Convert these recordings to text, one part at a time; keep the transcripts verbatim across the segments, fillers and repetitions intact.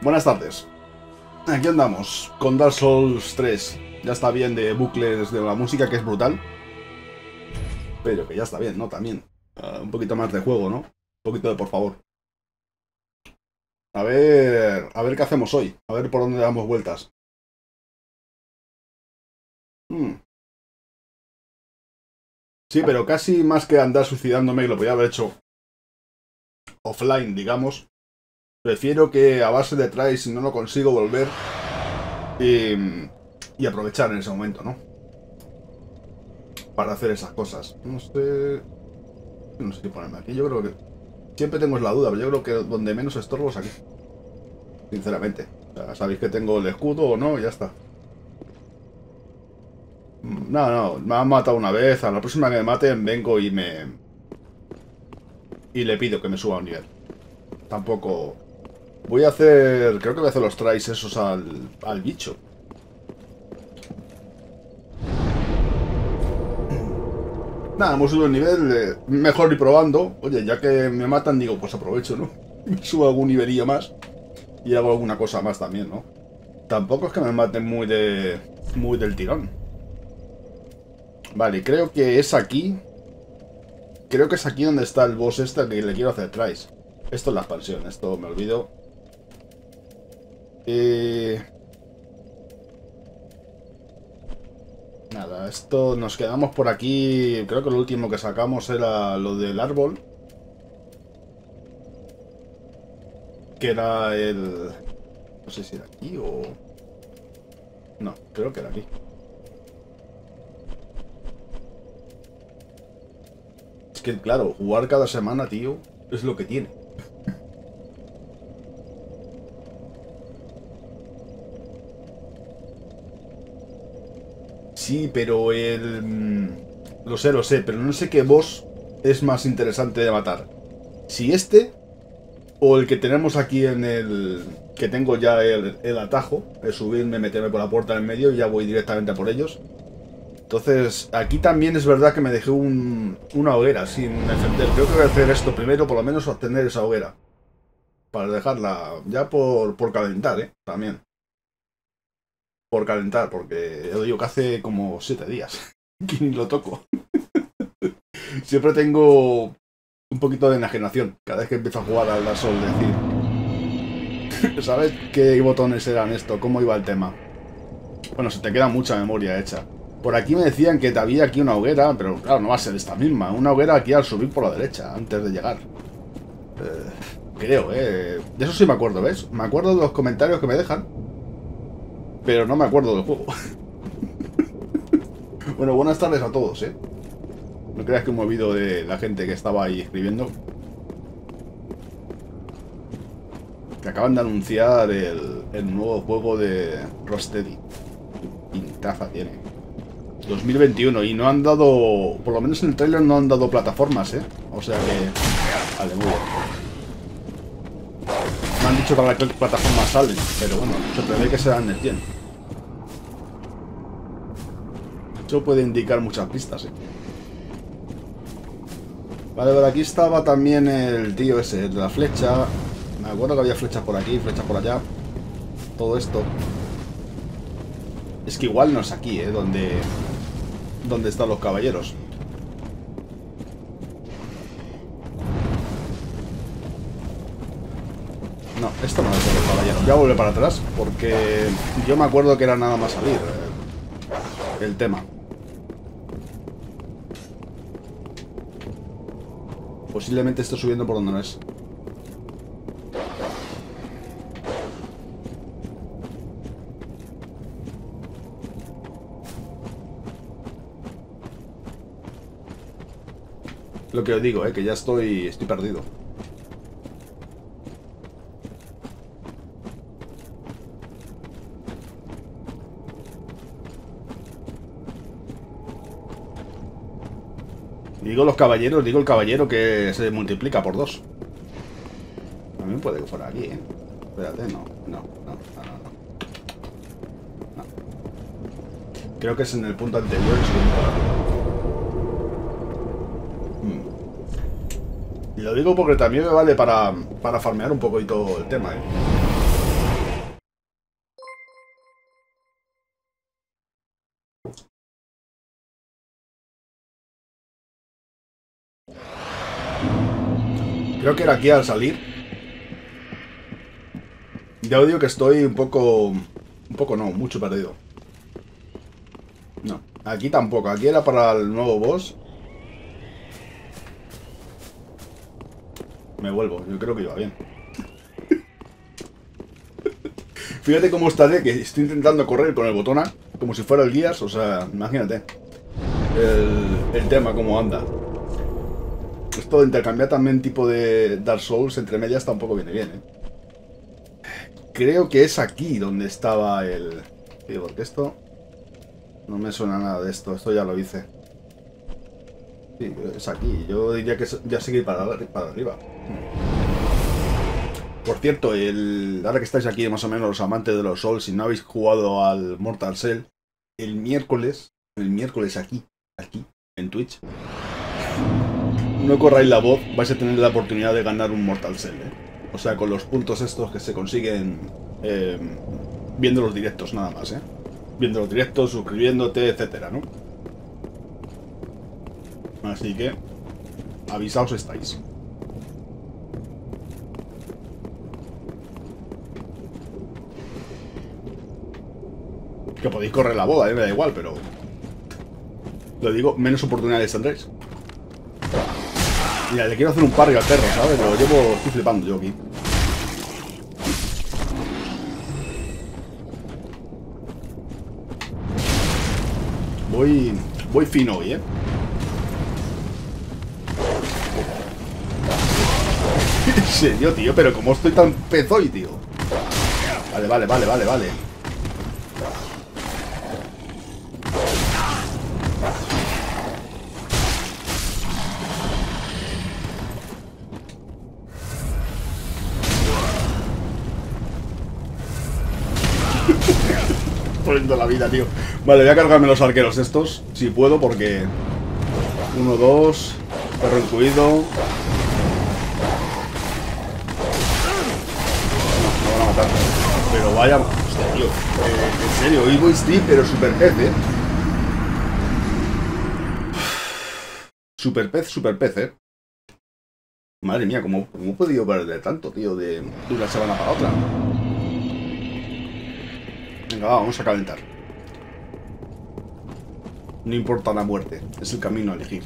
Buenas tardes. Aquí andamos con Dark Souls tres. Ya está bien de bucles de la música, que es brutal. Pero que ya está bien, ¿no? También. Uh, un poquito más de juego, ¿no? Un poquito de por favor. A ver... A ver qué hacemos hoy. A ver por dónde damos vueltas. Hmm. Sí, pero casi más que andar suicidándome, que lo podía haber hecho offline, digamos. Prefiero que a base de try, si no lo consigo, volver y, y aprovechar en ese momento, ¿no? Para hacer esas cosas. No sé... No sé qué ponerme aquí. Yo creo que... Siempre tengo la duda, pero yo creo que donde menos estorbo es aquí. Sinceramente. O sea, sabéis que tengo el escudo o no, y ya está. No, no, me han matado una vez. A la próxima que me maten, vengo y me... Y le pido que me suba un nivel. Tampoco... Voy a hacer... Creo que voy a hacer los tries esos al, al bicho. Nada, hemos subido el nivel. Eh, mejor ir probando. Oye, ya que me matan, digo, pues aprovecho, ¿no? Me subo algún nivelillo más. Y hago alguna cosa más también, ¿no? Tampoco es que me maten muy de... Muy del tirón. Vale, creo que es aquí. Creo que es aquí donde está el boss este al que le quiero hacer tries. Esto es la expansión, esto me olvido. Eh... Nada, esto nos quedamos por aquí. Creo que lo último que sacamos era lo del árbol. Que era el... No sé si era aquí o... No, creo que era aquí. Es que, claro, jugar cada semana, tío, es lo que tiene. Sí, pero el... Lo sé, lo sé, pero no sé qué boss es más interesante de matar. Si este o el que tenemos aquí en el... Que tengo ya el, el atajo, el subirme, meterme por la puerta en el medio y ya voy directamente a por ellos. Entonces, aquí también es verdad que me dejé un, una hoguera sin encender. Creo que voy a hacer esto primero, por lo menos obtener esa hoguera. Para dejarla ya por, por calentar, ¿eh? También. Por calentar, porque yo digo que hace como siete días que ni lo toco. Siempre tengo un poquito de enajenación cada vez que empiezo a jugar al Dark Souls, decir... ¿Sabes qué botones eran esto? ¿Cómo iba el tema? Bueno, se te queda mucha memoria hecha. Por aquí me decían que había aquí una hoguera, pero claro, no va a ser esta misma. Una hoguera aquí al subir por la derecha, antes de llegar. Eh, creo, eh. De eso sí me acuerdo, ¿ves? Me acuerdo de los comentarios que me dejan, pero no me acuerdo del juego. Bueno, buenas tardes a todos, ¿eh? No creas que me olvido de la gente que estaba ahí escribiendo. Que acaban de anunciar el, el nuevo juego de Rocksteady. Pintaza tiene. dos mil veintiuno y no han dado... Por lo menos en el trailer no han dado plataformas, ¿eh? O sea que... Vale, muy bien. Me han dicho para qué plataformas salen, pero bueno, se prevé que serán el cien. Eso puede indicar muchas pistas, ¿eh? Vale, por aquí estaba también el tío ese, de la flecha. Me acuerdo que había flechas por aquí, flechas por allá. Todo esto. Es que igual no es aquí, ¿eh? Donde... Donde están los caballeros. No, esto no es de los caballeros. Voy a volver para atrás porque yo me acuerdo que era nada más salir eh, el tema. Posiblemente esté subiendo por donde no es. Lo que os digo, eh, que ya estoy, estoy perdido. Digo los caballeros, digo el caballero que se multiplica por dos. También puede que fuera aquí, ¿eh? Espérate, no, no, no, no, no, no. Creo que es en el punto anterior. Y lo digo porque también me vale para, para farmear un poquito el tema, ¿eh? Creo que era aquí al salir. Ya os digo que estoy un poco... Un poco no, mucho perdido. No, aquí tampoco. Aquí era para el nuevo boss. Me vuelvo, yo creo que iba bien. Fíjate cómo estaré, que estoy intentando correr con el botón A, como si fuera el guías, o sea, imagínate. El, el tema, cómo anda. Esto de intercambiar también tipo de Dark Souls entre medias tampoco viene bien, ¿eh? Creo que es aquí donde estaba el... Sí, porque esto... No me suena nada de esto, esto ya lo hice. Sí, es aquí. Yo diría que ya seguir para, para arriba. Por cierto, el, ahora que estáis aquí más o menos los amantes de los Souls, si no habéis jugado al Mortal Shell, el miércoles, el miércoles aquí, aquí, en Twitch, no corráis la voz, vais a tener la oportunidad de ganar un Mortal Shell, ¿eh? O sea, con los puntos estos que se consiguen eh, viendo los directos nada más, ¿eh? Viendo los directos, suscribiéndote, etcétera, ¿no? Así que, avisaos estáis. Que podéis correr la boda, ¿eh? Me da igual, pero... Lo digo, menos oportunidades tendréis. Mira, le quiero hacer un parry al perro, ¿sabes? Lo llevo... Estoy flipando yo aquí. Voy... Voy fino hoy, ¿eh? ¿En serio, tío? Pero ¿cómo estoy tan pezoy, tío? Vale, vale, vale, vale, vale. Poniendo la vida, tío. Vale, voy a cargarme los arqueros estos, si puedo, porque... Uno, dos... Perro incluido... No, no van a matar. Pero vaya... Hostia, tío. Eh, en serio, hoy voy Steve, pero super pez, ¿eh? Super pez, super pez, ¿eh? Madre mía, ¿cómo, cómo he podido perder tanto, tío, de, de una semana para otra? Venga, va, vamos a calentar. No importa la muerte, es el camino a elegir.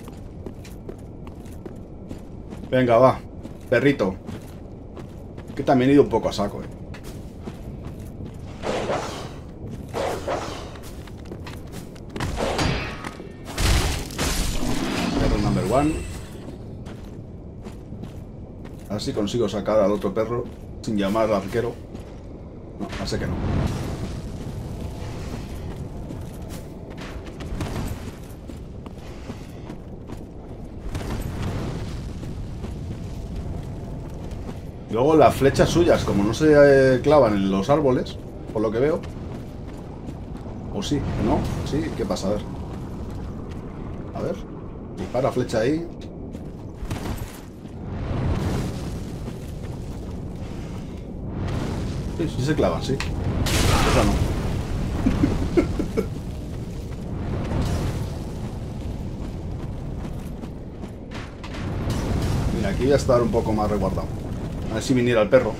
Venga, va, perrito. Que también he ido un poco a saco, eh. Perro number one. A ver si consigo sacar al otro perro sin llamar al arquero. No, así que no. Luego las flechas suyas, como no se eh, clavan en los árboles, por lo que veo. O sí, ¿no? Sí, ¿qué pasa? A ver. A ver. Dispara flecha ahí. Sí, sí se clavan, sí. Esa no. Mira, aquí voy a estar un poco más resguardado. A ver si viniera el perro.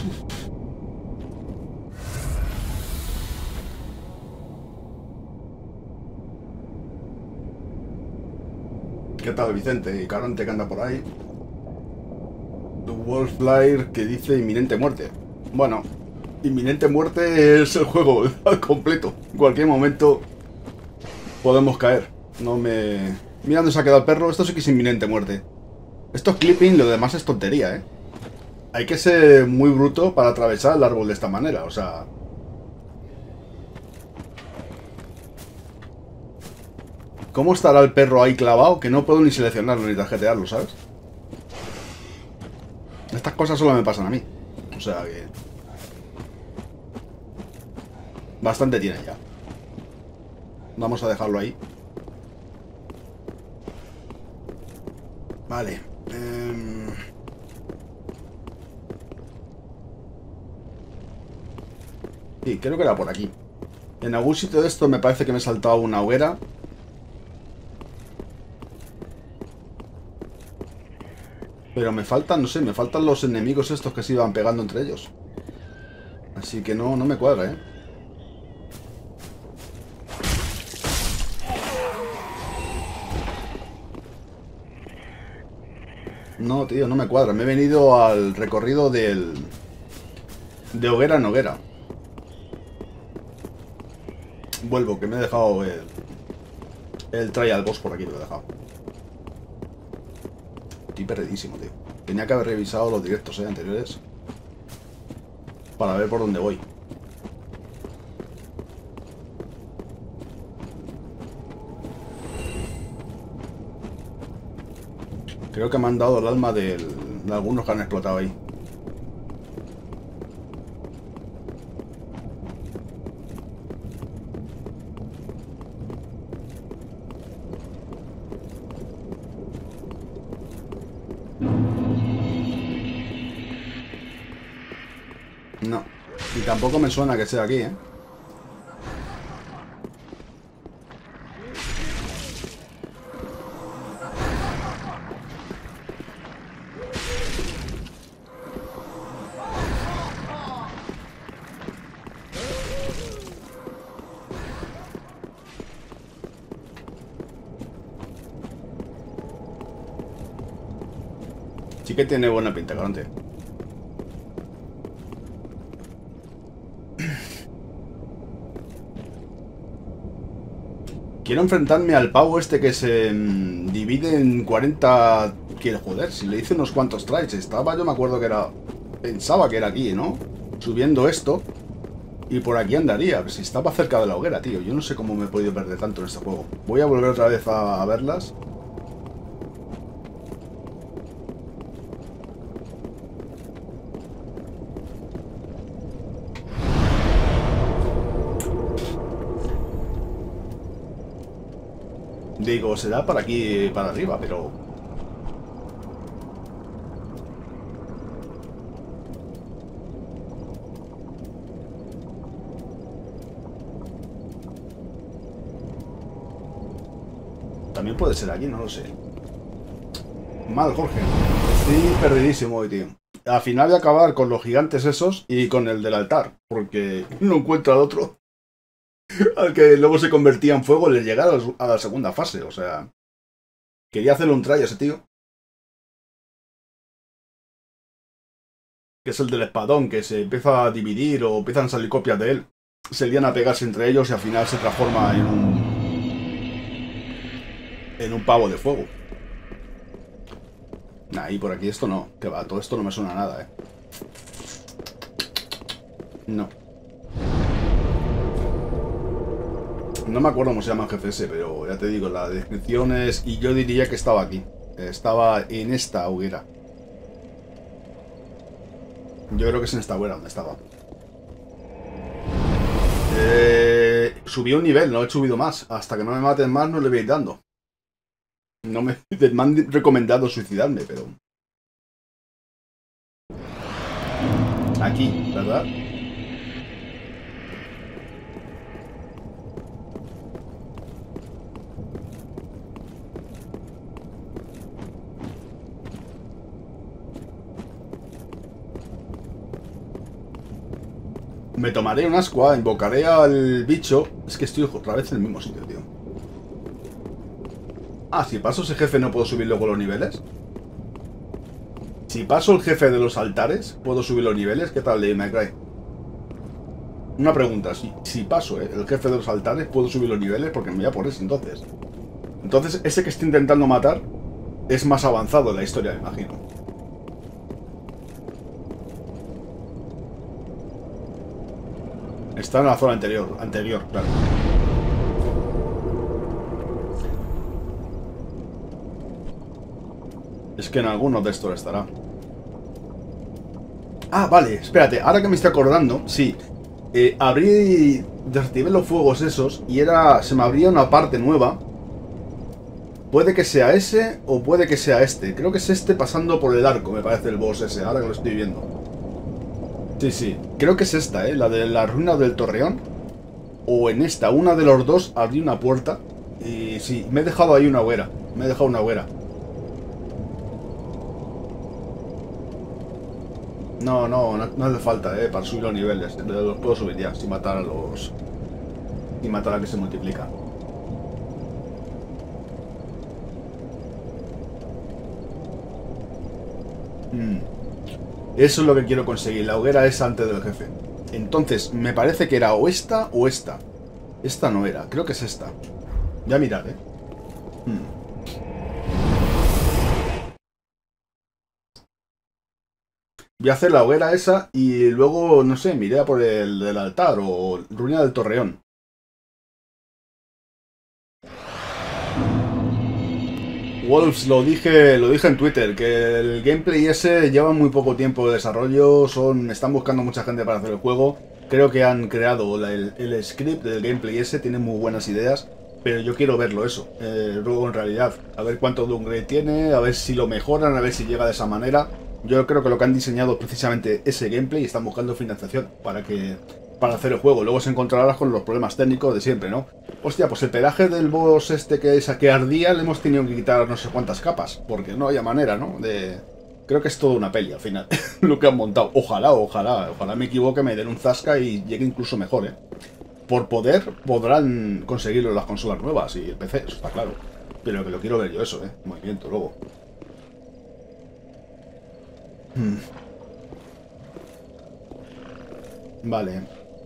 ¿Qué tal, Vicente? Y Carante que anda por ahí. Wolflire que dice inminente muerte. Bueno, inminente muerte es el juego al completo. En cualquier momento podemos caer. No me... Mira dónde se ha quedado el perro. Esto sí que es inminente muerte. Esto es clipping, lo demás es tontería, ¿eh? Hay que ser muy bruto para atravesar el árbol de esta manera, o sea... ¿Cómo estará el perro ahí clavado? Que no puedo ni seleccionarlo ni tarjetearlo, ¿sabes? Estas cosas solo me pasan a mí. O sea que... Bastante tiene ya. Vamos a dejarlo ahí. Vale. Eh... Sí, creo que era por aquí. En algún sitio de esto me parece que me he saltado una hoguera. Pero me faltan, no sé, me faltan los enemigos estos que se iban pegando entre ellos. Así que no, no me cuadra, ¿eh? No, tío, no me cuadra. Me he venido al recorrido del... de hoguera en hoguera. Vuelvo, que me he dejado el... el trial boss por aquí, me lo he dejado. Estoy perdidísimo, tío. Tenía que haber revisado los directos eh, anteriores para ver por dónde voy. Creo que me han dado el alma del, de algunos que han explotado ahí. No. Y tampoco me suena que sea aquí, ¿eh? Sí que tiene buena pinta, Carante. Quiero enfrentarme al pavo este que se mmm, divide en cuarenta... Quiero, joder, si le hice unos cuantos tries. Estaba, yo me acuerdo que era... Pensaba que era aquí, ¿no? Subiendo esto. Y por aquí andaría. Si estaba cerca de la hoguera, tío. Yo no sé cómo me he podido perder tanto en este juego. Voy a volver otra vez a, a verlas. Digo, será para aquí, para arriba, pero... También puede ser aquí, no lo sé. Mal, Jorge. Estoy perdidísimo hoy, tío. Al final voy a acabar con los gigantes esos y con el del altar, porque no encuentro al otro. Al que luego se convertía en fuego le llegar a la segunda fase, o sea... Quería hacerle un try a ese tío. Que es el del espadón, que se empieza a dividir o empiezan a salir copias de él. Se lían a pegarse entre ellos y al final se transforma en un... En un pavo de fuego. Nah, y por aquí esto no. Que va, todo esto no me suena a nada, eh. No. No me acuerdo cómo se llama el jefe ese, pero ya te digo, la descripción es... Y yo diría que estaba aquí. Estaba en esta hoguera. Yo creo que es en esta hoguera donde estaba. Eh, subí un nivel, no he subido más. Hasta que no me maten más no le voy a ir dando. No me, me han recomendado suicidarme, pero... Aquí, ¿verdad? Me tomaré un ascua, invocaré al bicho. Es que estoy otra vez en el mismo sitio, tío. Ah, si paso ese jefe no puedo subir luego los niveles. Si paso el jefe de los altares, ¿puedo subir los niveles? ¿Qué tal, Devil May Cry? Una pregunta, si, si paso ¿eh? el jefe de los altares, ¿puedo subir los niveles? Porque me voy a por ese entonces. Entonces, ese que estoy intentando matar es más avanzado en la historia, me imagino. Está en la zona anterior, anterior, claro. Es que en alguno de estos estará. Ah, vale, espérate, ahora que me estoy acordando, sí. Eh, abrí, desactivé los fuegos esos y era, se me abría una parte nueva. Puede que sea ese o puede que sea este. Creo que es este pasando por el arco, me parece el boss ese, ahora que lo estoy viendo. Sí, sí, creo que es esta, ¿eh? La de la ruina del Torreón. O en esta, una de los dos abrí una puerta. Y sí, me he dejado ahí una hoguera. Me he dejado una hoguera. No, no, no, no hace falta, eh, para subir los niveles. Los puedo subir ya, sin matar a los... Sin matar a que se multiplica. Hmm. Eso es lo que quiero conseguir. La hoguera es antes del jefe. Entonces, me parece que era o esta o esta. Esta no era, creo que es esta. Ya mirad, eh. Hmm. Voy a hacer la hoguera esa y luego, no sé, miré a por el del altar o ruina del Torreón. Wolves, lo dije, lo dije en Twitter, que el gameplay ese lleva muy poco tiempo de desarrollo, son, están buscando mucha gente para hacer el juego. Creo que han creado la, el, el script del gameplay ese, tienen muy buenas ideas, pero yo quiero verlo eso, eh, luego en realidad, a ver cuánto downgrade tiene, a ver si lo mejoran, a ver si llega de esa manera. Yo creo que lo que han diseñado es precisamente ese gameplay y están buscando financiación para que para hacer el juego. Luego se encontrarás con los problemas técnicos de siempre, ¿no? Hostia, pues el pelaje del boss este que, es, que ardía le hemos tenido que quitar no sé cuántas capas, porque no había manera, ¿no? De... Creo que es toda una peli al final, lo que han montado. Ojalá, ojalá, ojalá me equivoque, me den un zasca y llegue incluso mejor, ¿eh? Por poder, podrán conseguirlo en las consolas nuevas y el P C, eso está claro. Pero que lo quiero ver yo eso, ¿eh? Movimiento, luego. Hmm. Vale.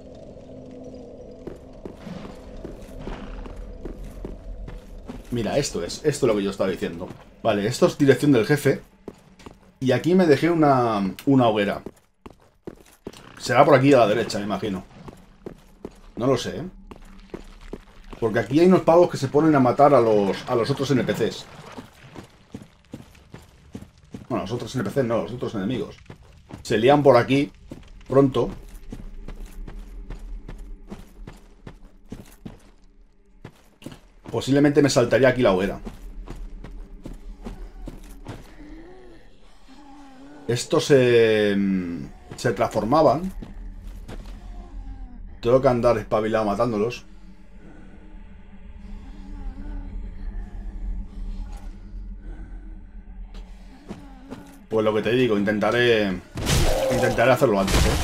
Mira, esto es, esto es lo que yo estaba diciendo. Vale, esto es dirección del jefe. Y aquí me dejé una, una hoguera. Será por aquí a la derecha, me imagino. No lo sé, ¿eh? Porque aquí hay unos pavos que se ponen a matar a los, a los otros N P Cs. Bueno, los otros N P Cs no, los otros enemigos. Se lían por aquí pronto. Posiblemente me saltaría aquí la hoguera. Estos se, se transformaban. Tengo que andar espabilado matándolos. Pues lo que te digo, intentaré intentaré hacerlo antes, ¿eh?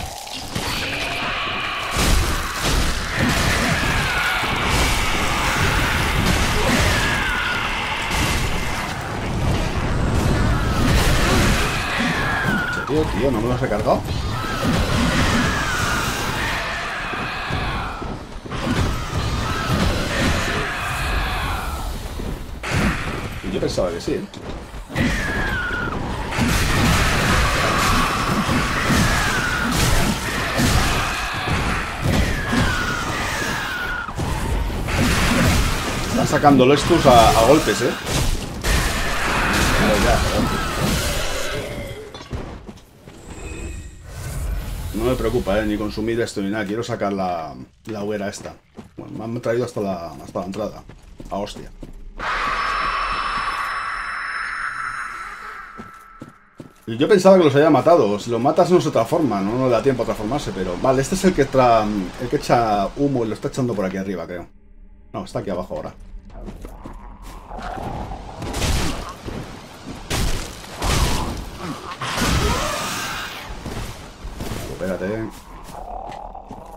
Tío, tío, no me los he cargado. Yo pensaba que sí, ¿eh? Están sacándolo estos a, a golpes, ¿eh? Pero ya, pero... No me preocupa, ¿eh? Ni consumir esto ni nada. Quiero sacar la, la hoguera esta. Bueno, me han traído hasta la, hasta la entrada. A hostia. Y yo pensaba que los había matado. Si los matas no se transforman, no, no le da tiempo a transformarse, pero... Vale, este es el que, tra... el que echa humo y lo está echando por aquí arriba, creo. No, está aquí abajo ahora. Espérate.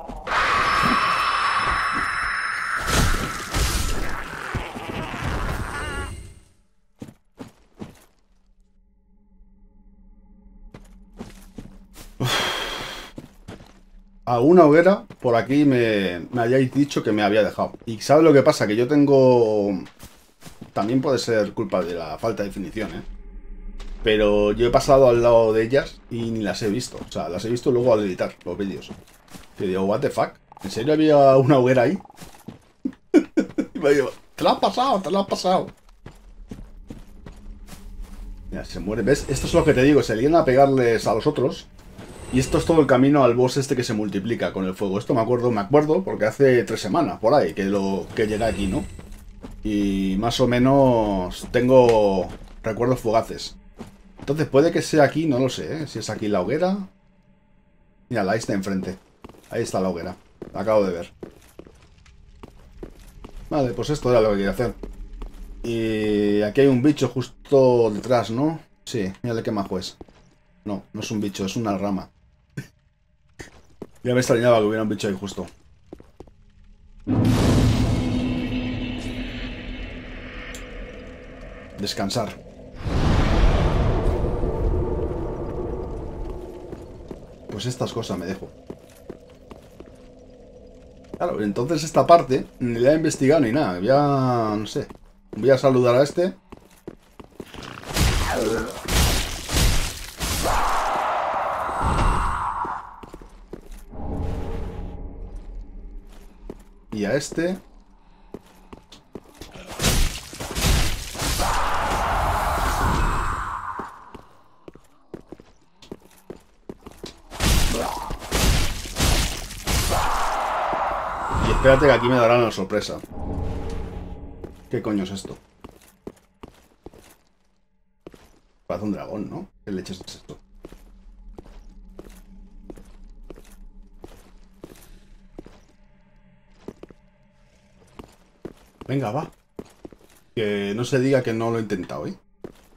alguna hoguera por aquí me, me hayáis dicho que me había dejado. Y ¿sabes lo que pasa? Que yo tengo... También puede ser culpa de la falta de definición, ¿eh? Pero yo he pasado al lado de ellas y ni las he visto. O sea, las he visto luego al editar los vídeos. Y digo, what the fuck. ¿En serio había una hoguera ahí? Y me digo, te la has pasado, te la has pasado. Mira, se muere. ¿Ves? Esto es lo que te digo. Se lían a pegarles a los otros. Y esto es todo el camino al boss este que se multiplica con el fuego. Esto me acuerdo, me acuerdo, porque hace tres semanas, por ahí, que lo que llegué aquí, ¿no? Y más o menos tengo recuerdos fugaces. Entonces puede que sea aquí, no lo sé, ¿eh? Si es aquí la hoguera. Mira, la está enfrente. Ahí está la hoguera. La acabo de ver. Vale, pues esto era lo que quería hacer. Y aquí hay un bicho justo detrás, ¿no? Sí, mírale qué majo es. No, no es un bicho, es una rama. Ya me extrañaba que hubiera un bicho ahí justo. Descansar. Pues estas cosas me dejo. Claro, entonces esta parte ni la he investigado ni nada. Voy a... no sé. Voy a saludar a este. Y a este. Y espérate que aquí me darán la sorpresa. ¿Qué coño es esto? Parece un dragón, ¿no? ¿Qué leches es esto? Venga, va. Que no se diga que no lo he intentado, ¿eh?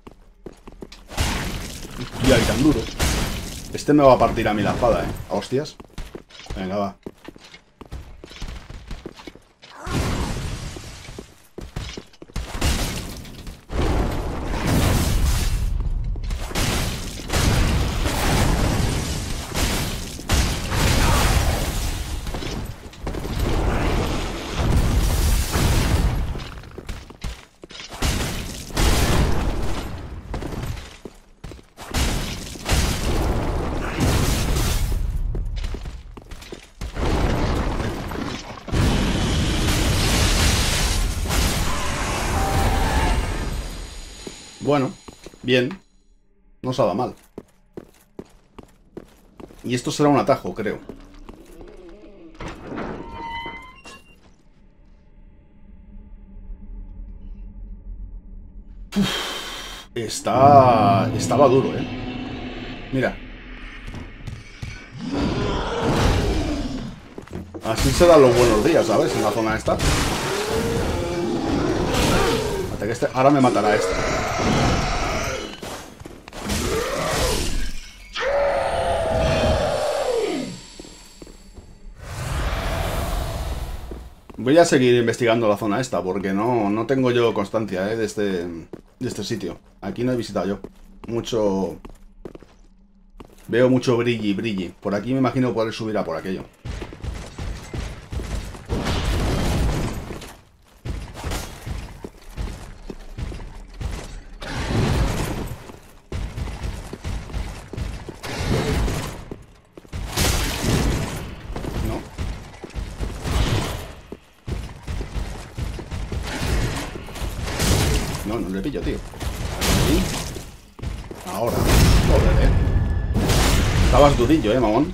Y ahí tan duro. Este me va a partir a mí la espada, ¿eh? A hostias. Venga, va. Bueno, bien. No se ha dado mal. Y esto será un atajo, creo. Uf, está... Estaba duro, ¿eh? Mira. Así se dan los buenos días, ¿sabes? En la zona esta. Hasta que este... Ahora me matará este. Voy a seguir investigando la zona esta, porque no, no tengo yo constancia, ¿eh? de, este, de este sitio. Aquí no he visitado yo. Mucho... Veo mucho brilli, brilli. Por aquí me imagino poder subir a por aquello. No, no le pillo, tío. Aquí. Ahora. Joder, eh. Estabas durillo, eh, mamón.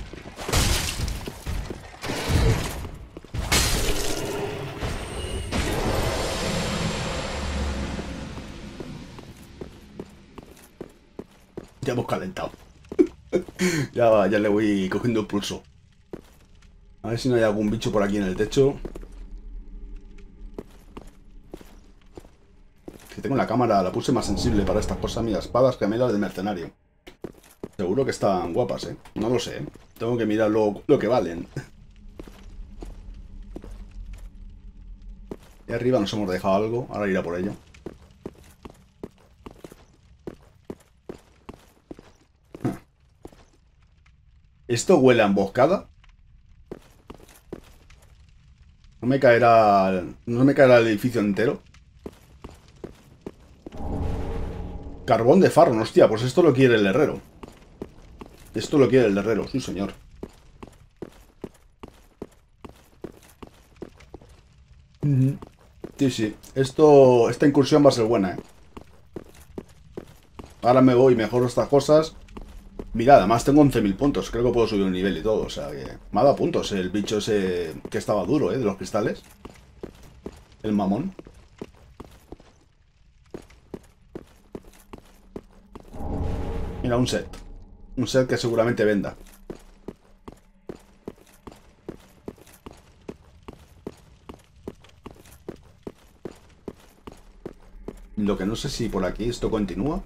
Ya hemos calentado. ya va, ya le voy cogiendo el pulso. A ver si no hay algún bicho por aquí en el techo. Si tengo la cámara, la puse más sensible para estas cosas. Mira, espadas gemelas de mercenario. Seguro que están guapas, ¿eh? No lo sé, ¿eh? Tengo que mirar lo, lo que valen. Y arriba nos hemos dejado algo. Ahora irá por ello. ¿Esto huele a emboscada? No me caerá... No me caerá el edificio entero. Carbón de farro, hostia, pues esto lo quiere el herrero. Esto lo quiere el herrero, sí señor. Sí, sí. Esto, esta incursión va a ser buena, ¿eh? Ahora me voy y mejoro estas cosas. Mira, además tengo once mil puntos. Creo que puedo subir un nivel y todo. O sea que me ha dado puntos el bicho ese que estaba duro, ¿eh? De los cristales. El mamón. Mira, un set. Un set que seguramente venda. Lo que no sé si por aquí esto continúa.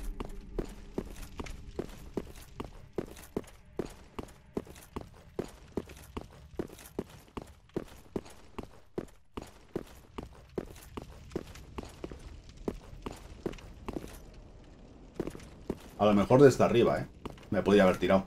A lo mejor desde arriba, ¿eh? Me podía haber tirado.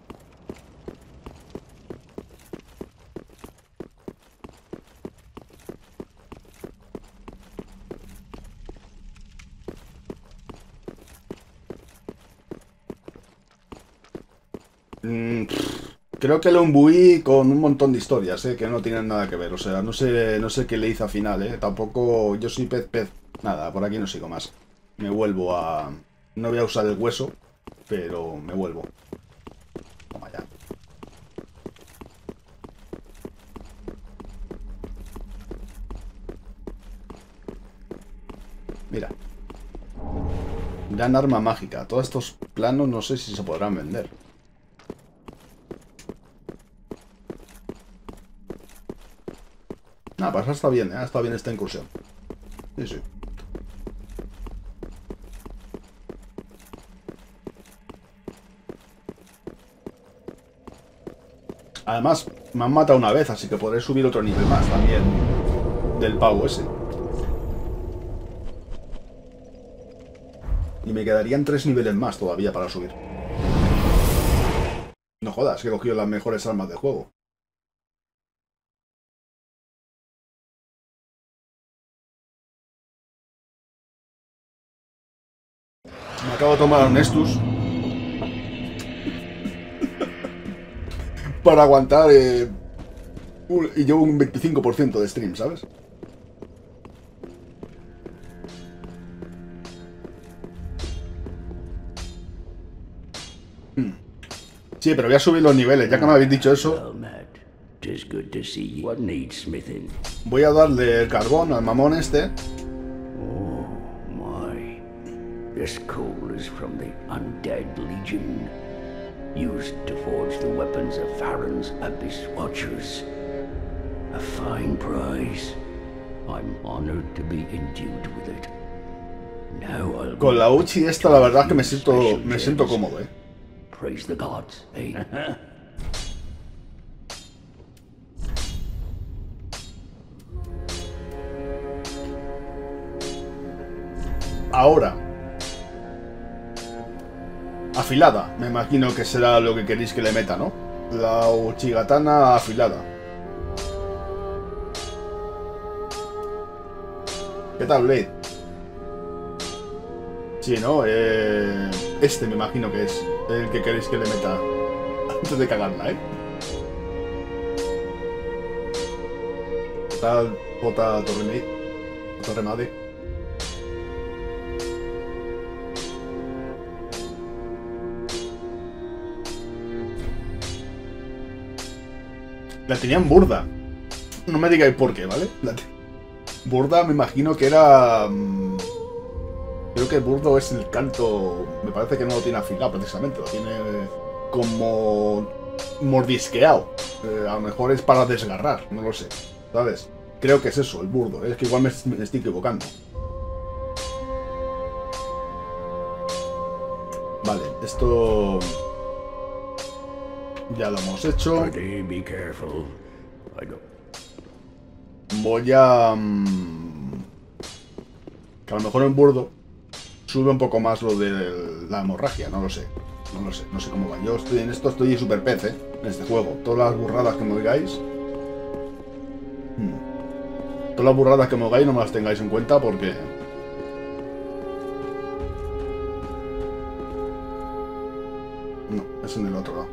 Mm, creo que lo imbuí con un montón de historias, ¿eh? Que no tienen nada que ver. O sea, no sé, no sé qué le hice al final, ¿eh? Tampoco... Yo soy pez, pez. Nada, por aquí no sigo más. Me vuelvo a... No voy a usar el hueso, pero me vuelvo. Toma ya. Mira. Gran arma mágica. Todos estos planos no sé si se podrán vender. Nada, pues está bien, ¿eh? Está bien esta incursión. Sí, sí. Además, me han matado una vez, así que podré subir otro nivel más también del pavo ese. Y me quedarían tres niveles más todavía para subir. No jodas, que he cogido las mejores armas del juego. Me acabo de tomar un Nestus para aguantar eh, un, y llevo un veinticinco por ciento de stream, ¿sabes? Hmm. Sí, pero voy a subir los niveles, ya que me habéis dicho eso. Voy a darle el carbón al mamón este. This coal is from the Undead Legion, used to forge the weapons of Farron's Abyss Watchers. A fine prize. I'm honored to be endued with it. Now I'll Con la Uchi esta la verdad es que me siento me siento cómodo, eh. Praise the gods, eh? Ahora. Afilada, me imagino que será lo que queréis que le meta, ¿no? La Uchigatana afilada. ¿Qué tal, Blade? Sí, ¿no? Eh, este me imagino que es el que queréis que le meta antes de cagarla, ¿eh? ¿Qué tal, J. Torremade? Torremade. La tenían burda. No me digáis por qué, ¿vale? La burda me imagino que era... Mmm, creo que burdo es el canto... Me parece que no lo tiene afilado precisamente. Lo tiene como mordisqueado. Eh, a lo mejor es para desgarrar, no lo sé. ¿Sabes? Creo que es eso, el burdo. Es que igual me, me estoy equivocando. Vale, esto... Ya lo hemos hecho. Voy a... Um, que a lo mejor en burdo sube un poco más lo de la hemorragia, no lo sé. No lo sé, no sé cómo va. Yo estoy en esto, estoy super pez, ¿eh? En este juego. Todas las burradas que me oigáis, Hmm. Todas las burradas que me hagáis no me las tengáis en cuenta porque... No, es en el otro lado.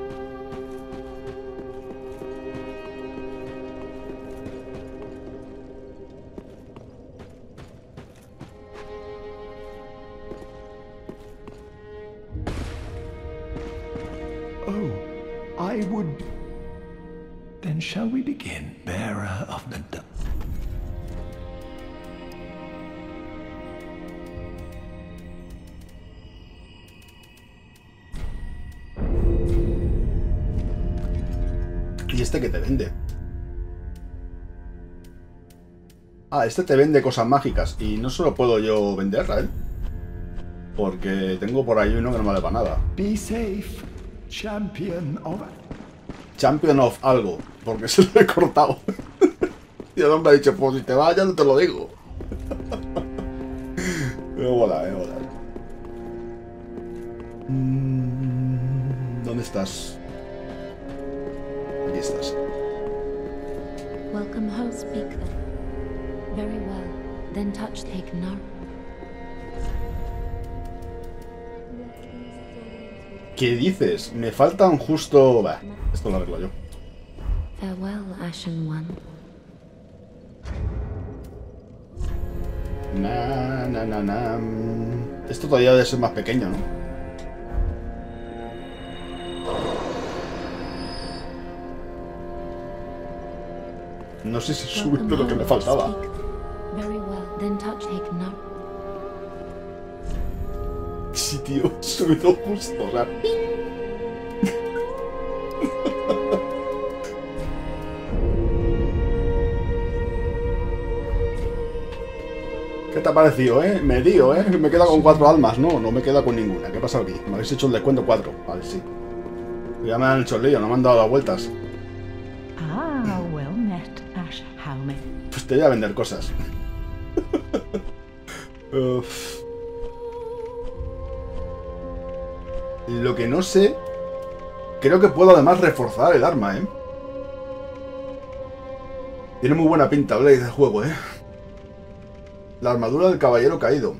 Oh, I would... Then shall we begin, bearer of the dove? ¿Y este qué te vende? Ah, este te vende cosas mágicas. Y no solo puedo yo venderla, ¿eh? Porque tengo por ahí uno que no me vale para nada. Be safe, champion of... Champion of algo. Porque se lo he cortado. Y el hombre ha dicho, pues si te vas ya no te lo digo. Me mola, me mola. ¿Dónde estás? Aquí estás. Welcome host speak then. Very well. Then touch take none. ¿Qué dices? Me faltan justo... Bah, esto lo arreglo yo. Farewell, Ashen One. Na, na, na, na. Esto todavía debe ser más pequeño, ¿no? No sé si subir todo lo que me faltaba. Very well. Then touch take none. Sí, tío, he subido justo, o sea. ¿Qué te ha parecido, eh? Me dio, eh. Me queda con cuatro almas. No, no me queda con ninguna. ¿Qué pasa aquí? Me habéis hecho el descuento cuatro. Vale, sí. Ya me han hecho el lío, no me han dado las vueltas. Ah, well met, Ash Haume. Pues te voy a vender cosas. Uf. Lo que no sé... Creo que puedo además reforzar el arma, ¿eh? Tiene muy buena pinta Blade de juego, ¿eh? La armadura del caballero caído.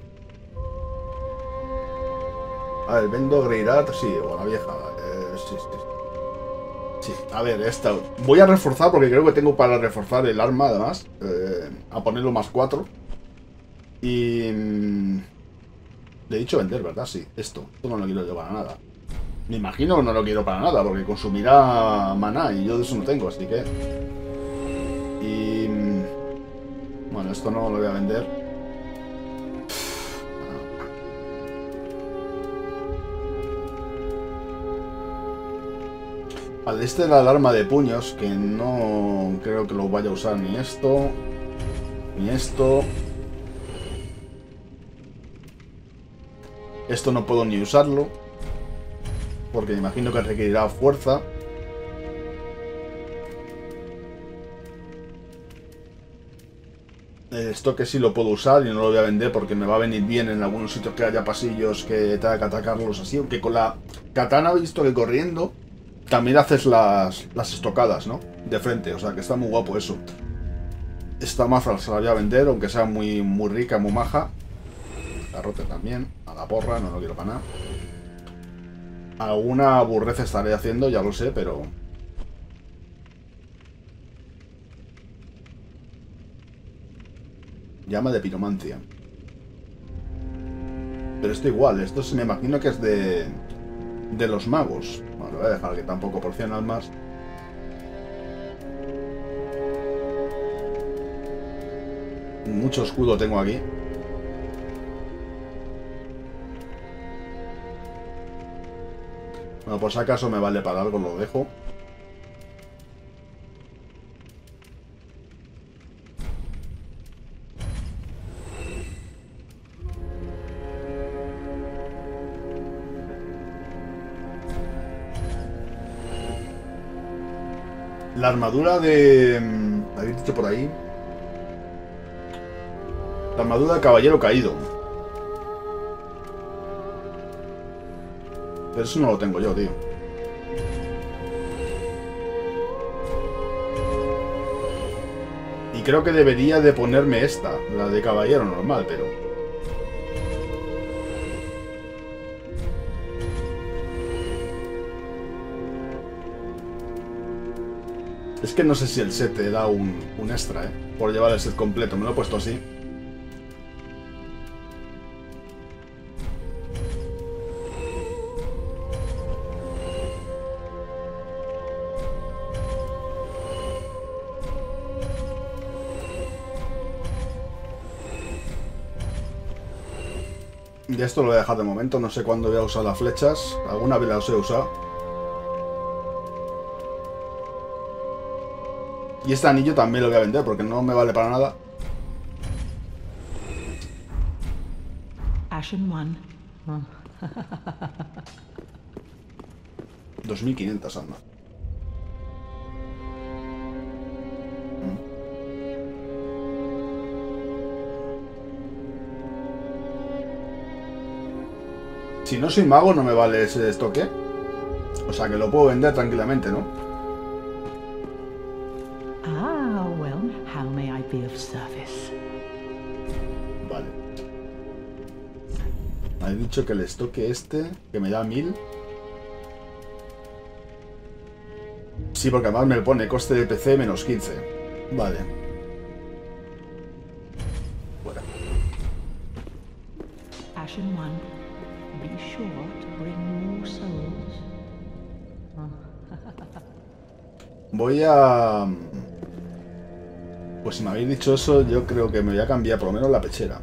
A ver, vendo Greirat, sí, o la vieja. Eh, sí, sí. Sí, a ver, esta. Voy a reforzar porque creo que tengo para reforzar el arma, además. Eh, a ponerlo más cuatro. Y... Le he dicho vender, ¿verdad? Sí, esto. Esto no lo quiero yo para nada. Me imagino que no lo quiero para nada, porque consumirá maná y yo de eso no tengo, así que... Y... Bueno, esto no lo voy a vender. Vale, este era el arma de puños, que no creo que lo vaya a usar ni esto, ni esto. Esto no puedo ni usarlo, porque me imagino que requerirá fuerza. Esto que sí lo puedo usar y no lo voy a vender porque me va a venir bien en algunos sitios que haya pasillos que tenga que atacarlos así. Aunque con la katana he visto que corriendo también haces las, las estocadas, ¿no? De frente, o sea que está muy guapo eso. Esta maza se la voy a vender, aunque sea muy, muy rica, muy maja. Garrote también, a la porra, no lo quiero para nada. Alguna aburrez estaré haciendo, ya lo sé, pero... Llama de piromancia. Pero esto igual, esto se me imagino que es de... De los magos. Bueno, voy a dejar que tampoco por cien almas. Mucho escudo tengo aquí. Bueno, por si acaso me vale para algo, lo dejo. La armadura de... ¿Habéis dicho por ahí? La armadura del caballero caído. Pero eso no lo tengo yo, tío. creo que debería de ponerme esta, la de caballero normal, pero... Es que no sé si el set te da un, un extra, ¿eh? Por llevar el set completo. Me lo he puesto así. Y esto lo voy a dejar de momento. No sé cuándo voy a usar las flechas. Alguna vez las he usado. Y este anillo también lo voy a vender porque no me vale para nada. Ashen One. Oh. dos mil quinientas almas. Si no soy mago no me vale ese estoque. O sea que lo puedo vender tranquilamente, ¿no? Ah, well, how may I be of service? Vale. Me ha dicho que el estoque este, que me da mil. Sí, porque además me pone coste de P C menos quince. Vale. Fuera. Ashen One, be sure to bring more souls. Voy a... Pues si me habéis dicho eso, yo creo que me voy a cambiar por lo menos la pechera.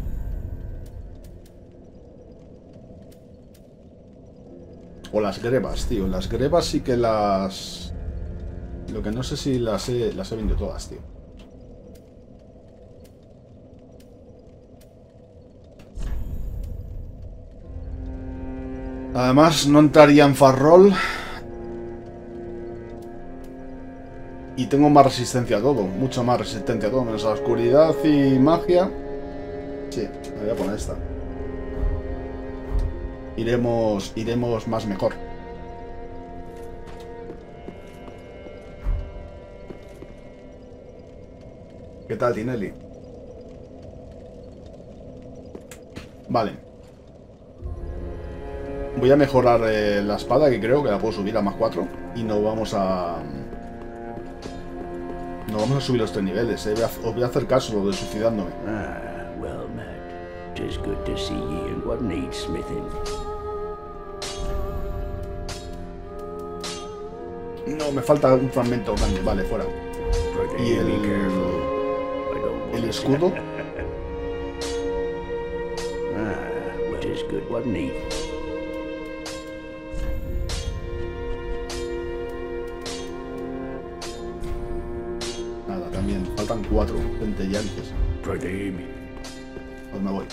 O las grebas, tío. Las grebas sí que las... Lo que no sé si las he, las he vendido todas, tío. Además, no entraría en farrol. Y tengo más resistencia a todo. Mucho más resistencia a todo. Menos a la oscuridad y magia. Sí, me voy a poner esta. Iremos, iremos más mejor. ¿Qué tal, Tinelli? Vale. Voy a mejorar eh, la espada, que creo que la puedo subir a más cuatro. Y no vamos a... No vamos a subir los tres niveles. Eh. Os voy a hacer caso lo de suicidándome. Ah, well met. 'Tis good to see ye in what needs smithing. No, me falta un fragmento grande. Vale, fuera. Y el... El escudo. Ah, well, 'tis good what needs. Nada, también. Faltan cuatro centellantes. Pues me voy.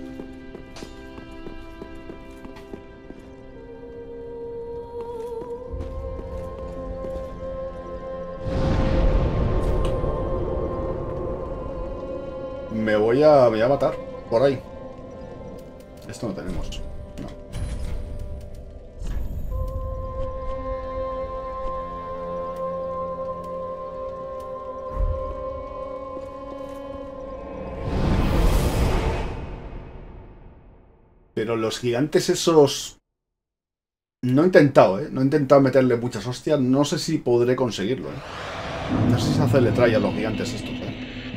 Me voy a, me voy a matar por ahí. Esto no tenemos. No. Pero los gigantes esos... No he intentado, ¿eh? No he intentado meterle muchas hostias. No sé si podré conseguirlo, ¿eh? No sé si hacerle try a los gigantes estos, ¿eh?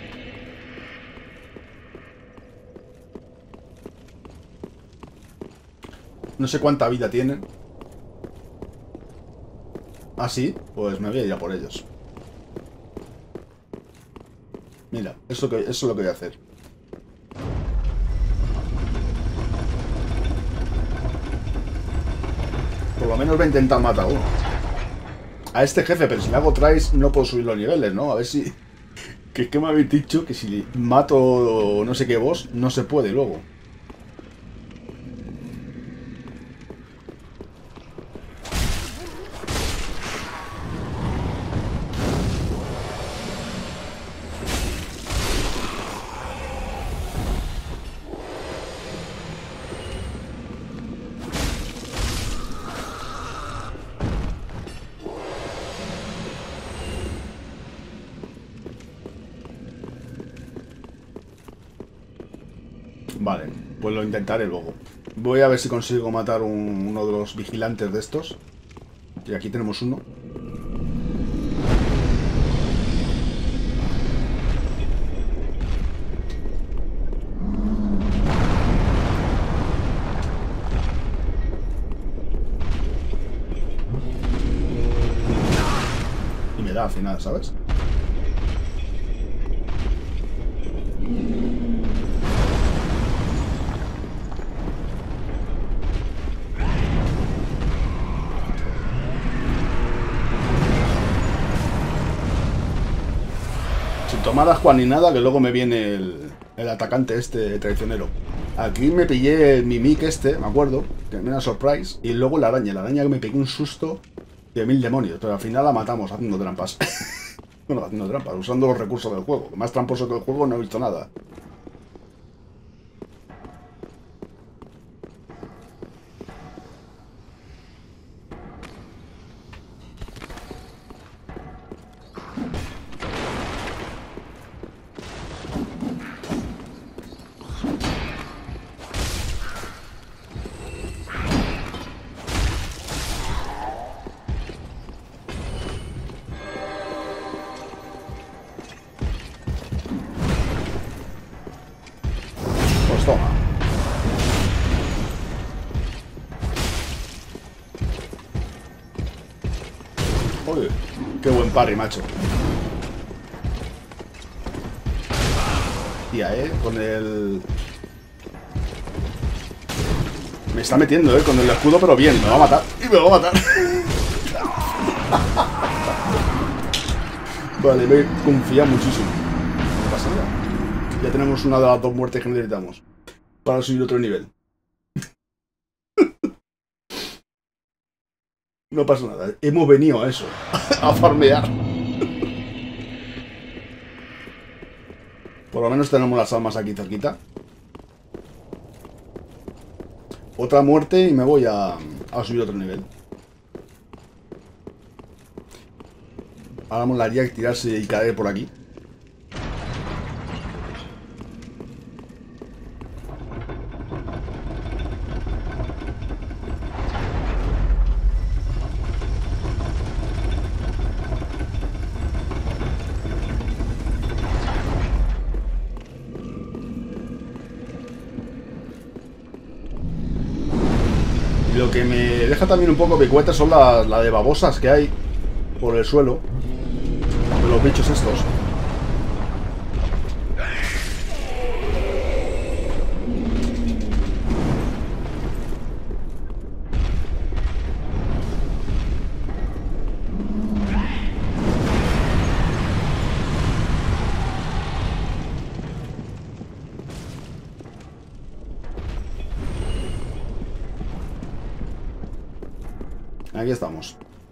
No sé cuánta vida tienen. Ah, sí, pues me voy a ir a por ellos. Mira, eso, que, eso es lo que voy a hacer. Por lo menos voy a intentar matar a uno. A este jefe, pero si le hago tries no puedo subir los niveles, ¿no? A ver si... Que, que me habéis dicho que si mato no sé qué boss, no se puede luego. Vale, pues lo intentaré luego. Voy a ver si consigo matar un, uno de los vigilantes de estos. Y aquí tenemos uno. Y me da al final, ¿sabes? Tomar ascuas ni nada, que luego me viene el, el atacante este traicionero. Aquí me pillé el mimic este, me acuerdo, que me da surprise, y luego la araña, la araña que me pegué un susto de mil demonios, pero al final la matamos haciendo trampas. Bueno, haciendo trampas, usando los recursos del juego. Más tramposo que el juego no he visto nada. Toma. Oye, qué buen parry, macho. Tía, eh, con el... Me está metiendo, eh, con el escudo, pero bien, me va a matar. Y me va a matar. Vale, me confía muchísimo. No pasa nada. Ya tenemos una de las dos muertes que necesitamos para subir otro nivel. No pasa nada. Hemos venido a eso. A farmear. Por lo menos tenemos las almas aquí cerquita. Otra muerte y me voy a, a subir otro nivel. Ahora molaría tirarse y caer por aquí. Lo que me deja también un poco picueta son las la de babosas que hay por el suelo de los bichos estos. Aquí estamos.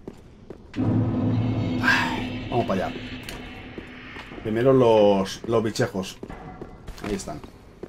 Vamos para allá. Primero los, los bichejos. Ahí están.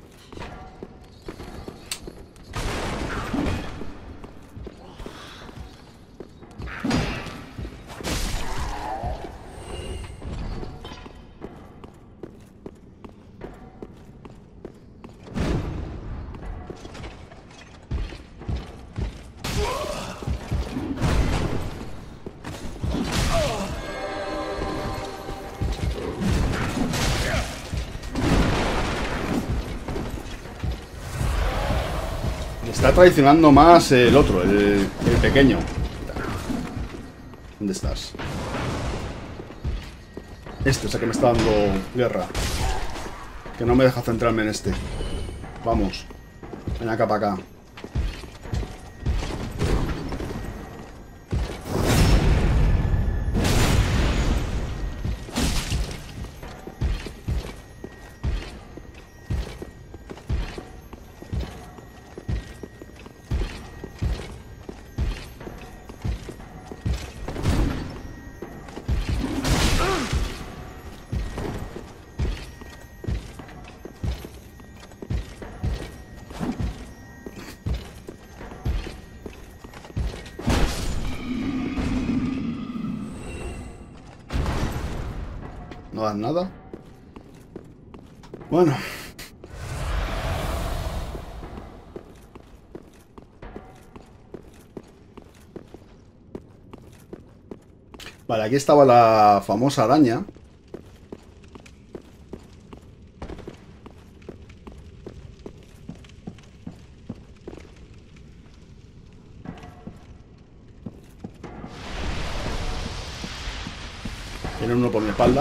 Está traicionando más el otro, el, el pequeño. ¿Dónde estás? Este es el que me está dando guerra. Que no me deja centrarme en este. Vamos. Ven acá para acá. No dan nada. Bueno. Vale, aquí estaba la famosa araña. Tiene uno por mi espalda.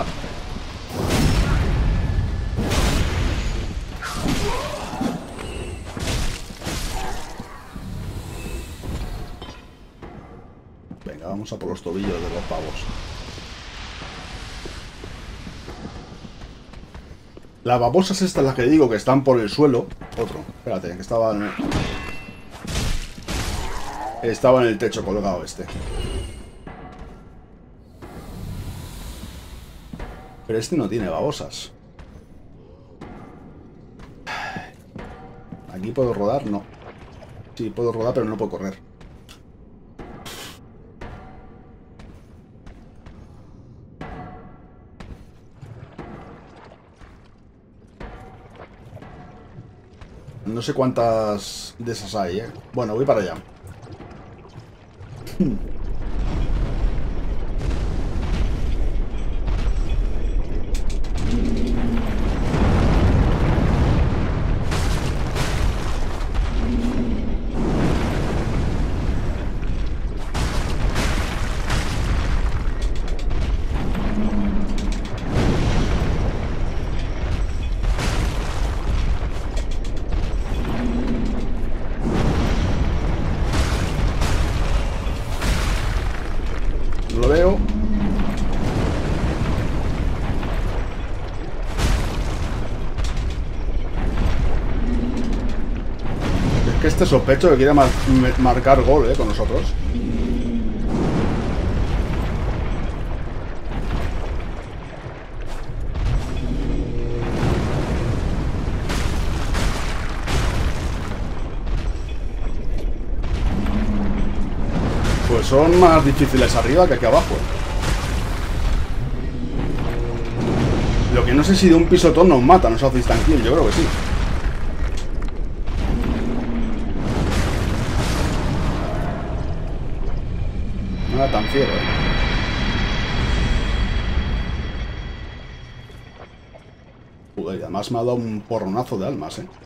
Venga, vamos a por los tobillos de los pavos. Las babosas estas, las que digo, que están por el suelo. Otro, espérate, que estaba en el... Estaba en el techo colgado este. Pero este no tiene babosas. ¿Aquí puedo rodar? No. Sí, puedo rodar, pero no puedo correr. No sé cuántas de esas hay, ¿eh? Bueno, voy para allá. Lo veo. Es que este sospecho que quiere mar marcar gol, eh, con nosotros. Pues son más difíciles arriba que aquí abajo. Lo que no sé si de un pisotón nos mata, nos hace instant kill, yo creo que sí. No era tan fiero, ¿eh? Joder, y además me ha dado un porronazo de almas, ¿eh?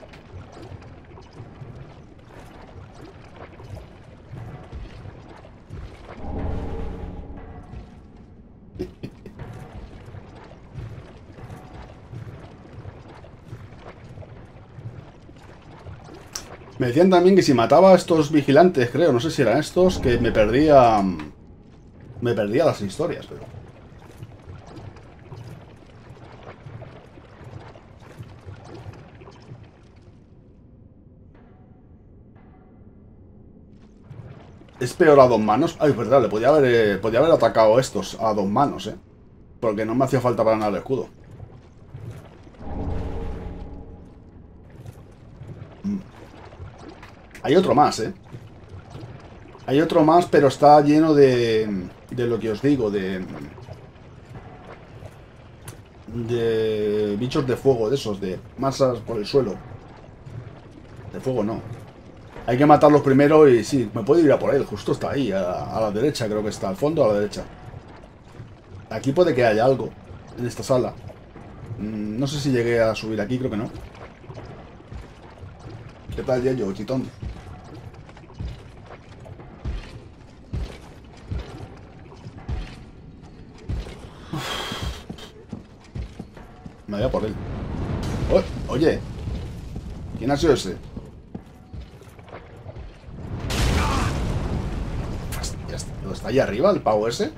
Me decían también que si mataba a estos vigilantes, creo, no sé si eran estos, que me perdía... Me perdía las historias, pero... Es peor a dos manos. Ay, verdad, le podía haber, eh, podía haber atacado a estos a dos manos, eh. Porque no me hacía falta para nada el escudo. Hay otro más, ¿eh? Hay otro más, pero está lleno de... De lo que os digo, de... De... Bichos de fuego, de esos, de masas por el suelo. De fuego no. Hay que matarlos primero y sí, me puedo ir a por él. Justo está ahí, a, a la derecha creo que está. Al fondo, a la derecha. Aquí puede que haya algo. En esta sala. No sé si llegué a subir aquí, creo que no. ¿Qué tal, Yayo, chitón? Me voy a por él. Oh, oye, ¿quién ha sido ese? ¿No está ahí arriba el pavo ese?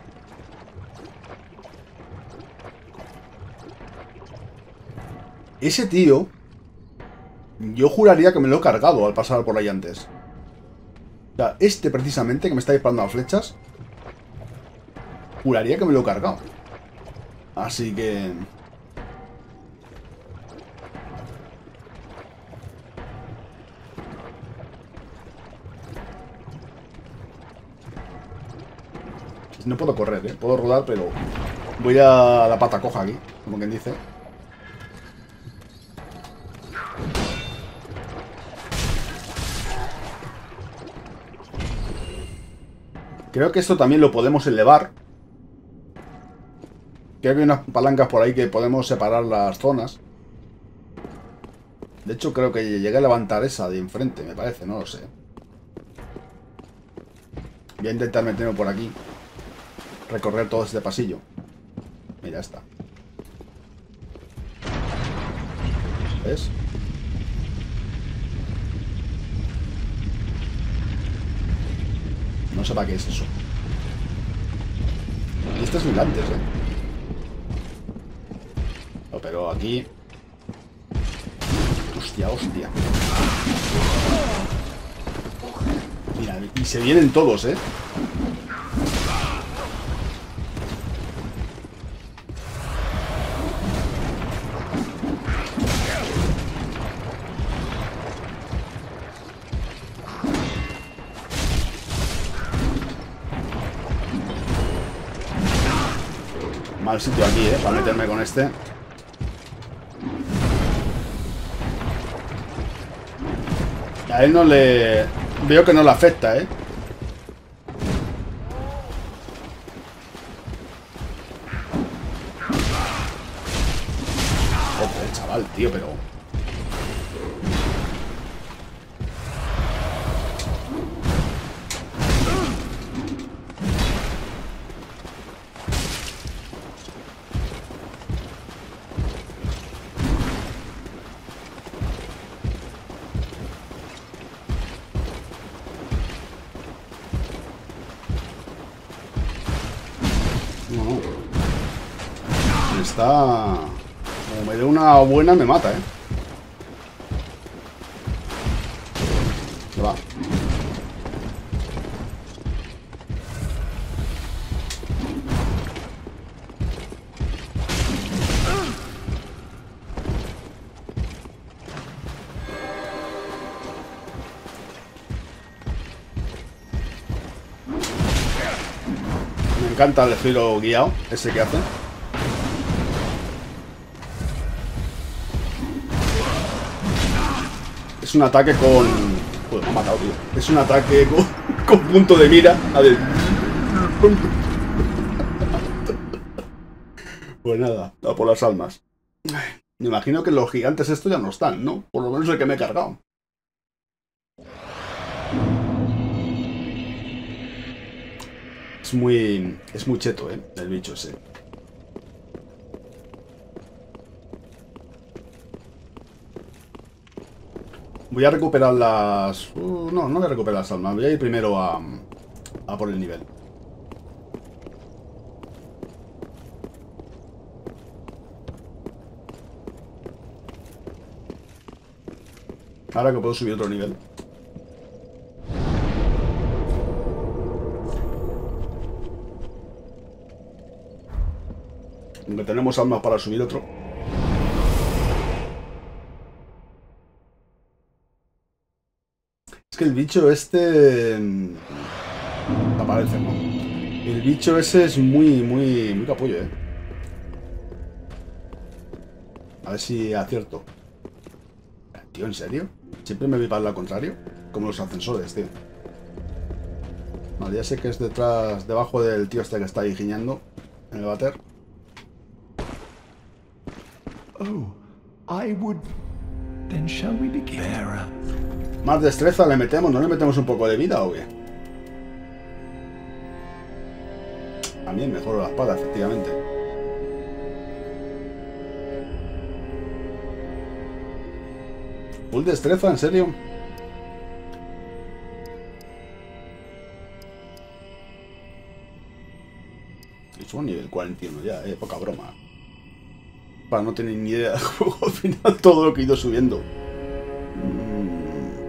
Ese tío, yo juraría que me lo he cargado al pasar por ahí antes. O sea, este precisamente que me está disparando a flechas, juraría que me lo he cargado. Así que... No puedo correr, ¿eh? Puedo rodar, pero voy a la pata coja aquí, como quien dice. Creo que esto también lo podemos elevar. Creo que hay unas palancas por ahí que podemos separar las zonas. De hecho, creo que llegué a levantar esa de enfrente, me parece, no lo sé. Voy a intentar meterme por aquí. Recorrer todo este pasillo. Mira, está. ¿Ves? No sé para qué es eso. Y este es muy antes, eh. No, pero aquí... Hostia, hostia. Mira, y se vienen todos, eh. Mal sitio aquí, eh, para meterme con este. A él no le... Veo que no le afecta, eh. Joder, chaval, tío, pero... No, no. Está... Como me dé una buena, me mata, ¿eh? Se va. Me encanta el giro guiado, ese que hace. Es un ataque con... Joder, me ha matado, tío. Es un ataque con, con punto de mira. A ver. Pues nada, a por las almas. Me imagino que los gigantes estos ya no están, ¿no? Por lo menos el que me he cargado. Es muy... Es muy cheto, ¿eh? El bicho ese. Voy a recuperar las... Uh, no, no voy a recuperar las almas. Voy a ir primero a... A por el nivel. Ahora que puedo subir otro nivel. Aunque tenemos almas para subir otro. Es que el bicho este... Aparece, ¿no? El bicho ese es muy, muy, muy capullo, ¿eh? A ver si acierto. Tío, ¿en serio? Siempre me voy para el lado contrario. Como los ascensores, tío. Vale, ya sé que es detrás, debajo del tío este que está ahí giñando. En el váter. Oh, I would... Then shall we begin? Bearer. Más destreza le metemos. ¿No le metemos un poco de vida o qué? También mejoro la espada, efectivamente. ¿Full destreza? ¿En serio? Es un nivel cuarenta y uno ya, eh. Poca broma. Para no tener ni idea del juego al final, todo lo que he ido subiendo. Mm.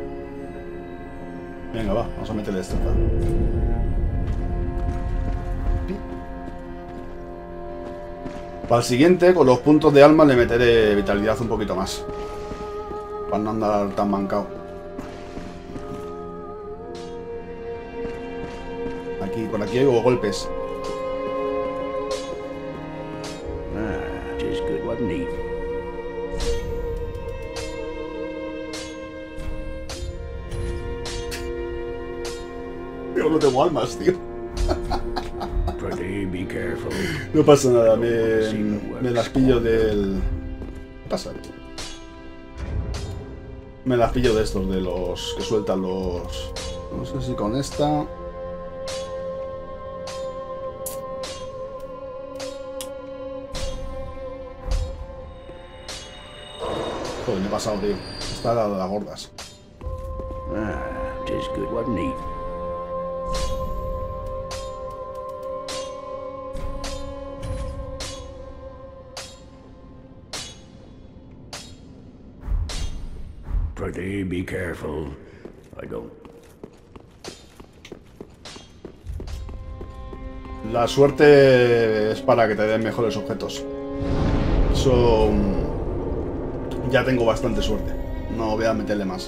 Venga, va, vamos a meterle destreza. Para el siguiente, con los puntos de alma, le meteré vitalidad un poquito más. Para no andar tan mancado. Aquí, por aquí hay golpes. Ah, just good, wasn't he? Yo no tengo almas, tío. Pretty be careful. No pasa nada, me, me las pillo del... ¿Qué pasa? Me las pillo de estos, de los que sueltan los... No sé si con esta... Joder, me he pasado, tío. Está la de las gordas. Ah, it is good, wasn't he? Pretty be careful. I don't. La suerte es para que te den mejores objetos. Eso... Ya tengo bastante suerte. No voy a meterle más.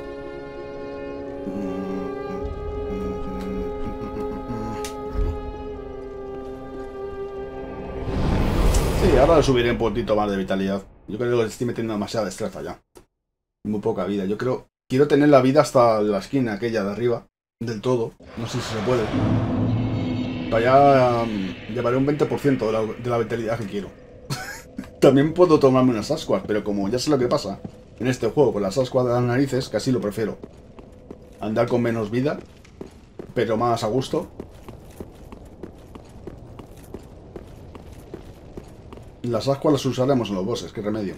Sí, ahora le subiré un poquito más de vitalidad. Yo creo que le estoy metiendo demasiada destreza ya. Muy poca vida. Yo creo... Quiero tener la vida hasta la esquina aquella de arriba. Del todo. No sé si se puede. Para allá um, llevaré un veinte por ciento de la, de la vitalidad que quiero. También puedo tomarme unas Sasquatch, pero como ya sé lo que pasa en este juego con las Sasquatch de las narices, casi lo prefiero. Andar con menos vida, pero más a gusto. Las Sasquatch las usaremos en los bosses, qué remedio.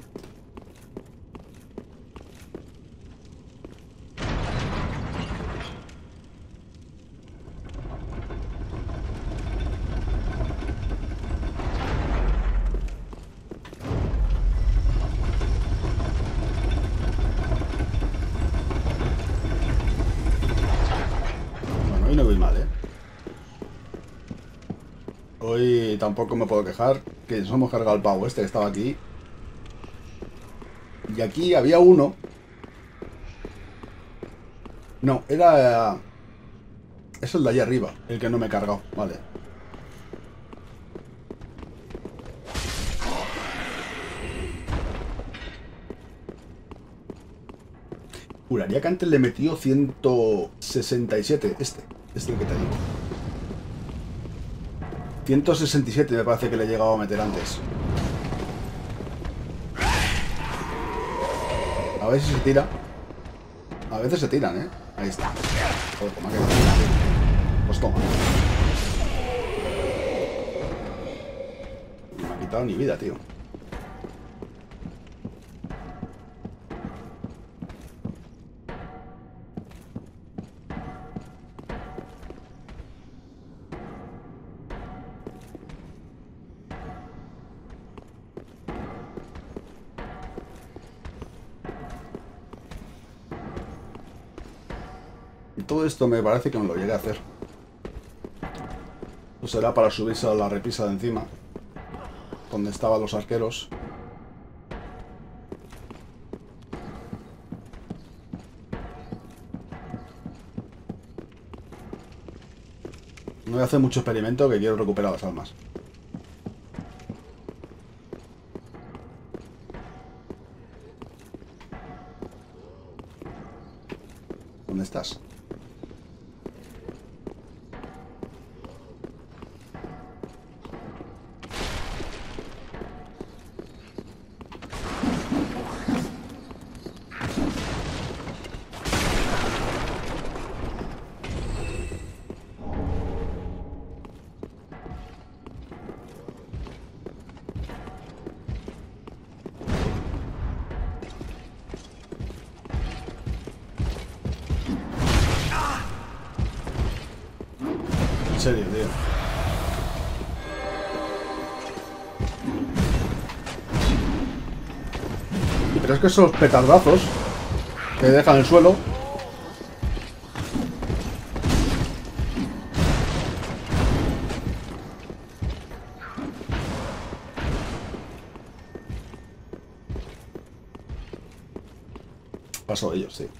Hoy no voy mal, ¿eh? Hoy tampoco me puedo quejar, que nos hemos cargado el pavo este que estaba aquí. Y aquí había uno. No, era... Es el de allá arriba, el que no me he cargado, vale. Juraría que antes le metió ciento sesenta y siete, este, este que te digo. ciento sesenta y siete me parece que le he llegado a meter antes. A ver si se tira. A veces se tiran, ¿eh? Ahí está. Joder, como ha quedado. Pues toma. No me ha quitado ni vida, tío. Todo esto me parece que me lo llegué a hacer. O será para subirse a la repisa de encima, donde estaban los arqueros. No voy a hacer mucho experimento, que quiero recuperar las almas. ¿Dónde estás? En serio, tío. Pero es que esos petardazos que dejan el suelo. Paso de ellos, sí.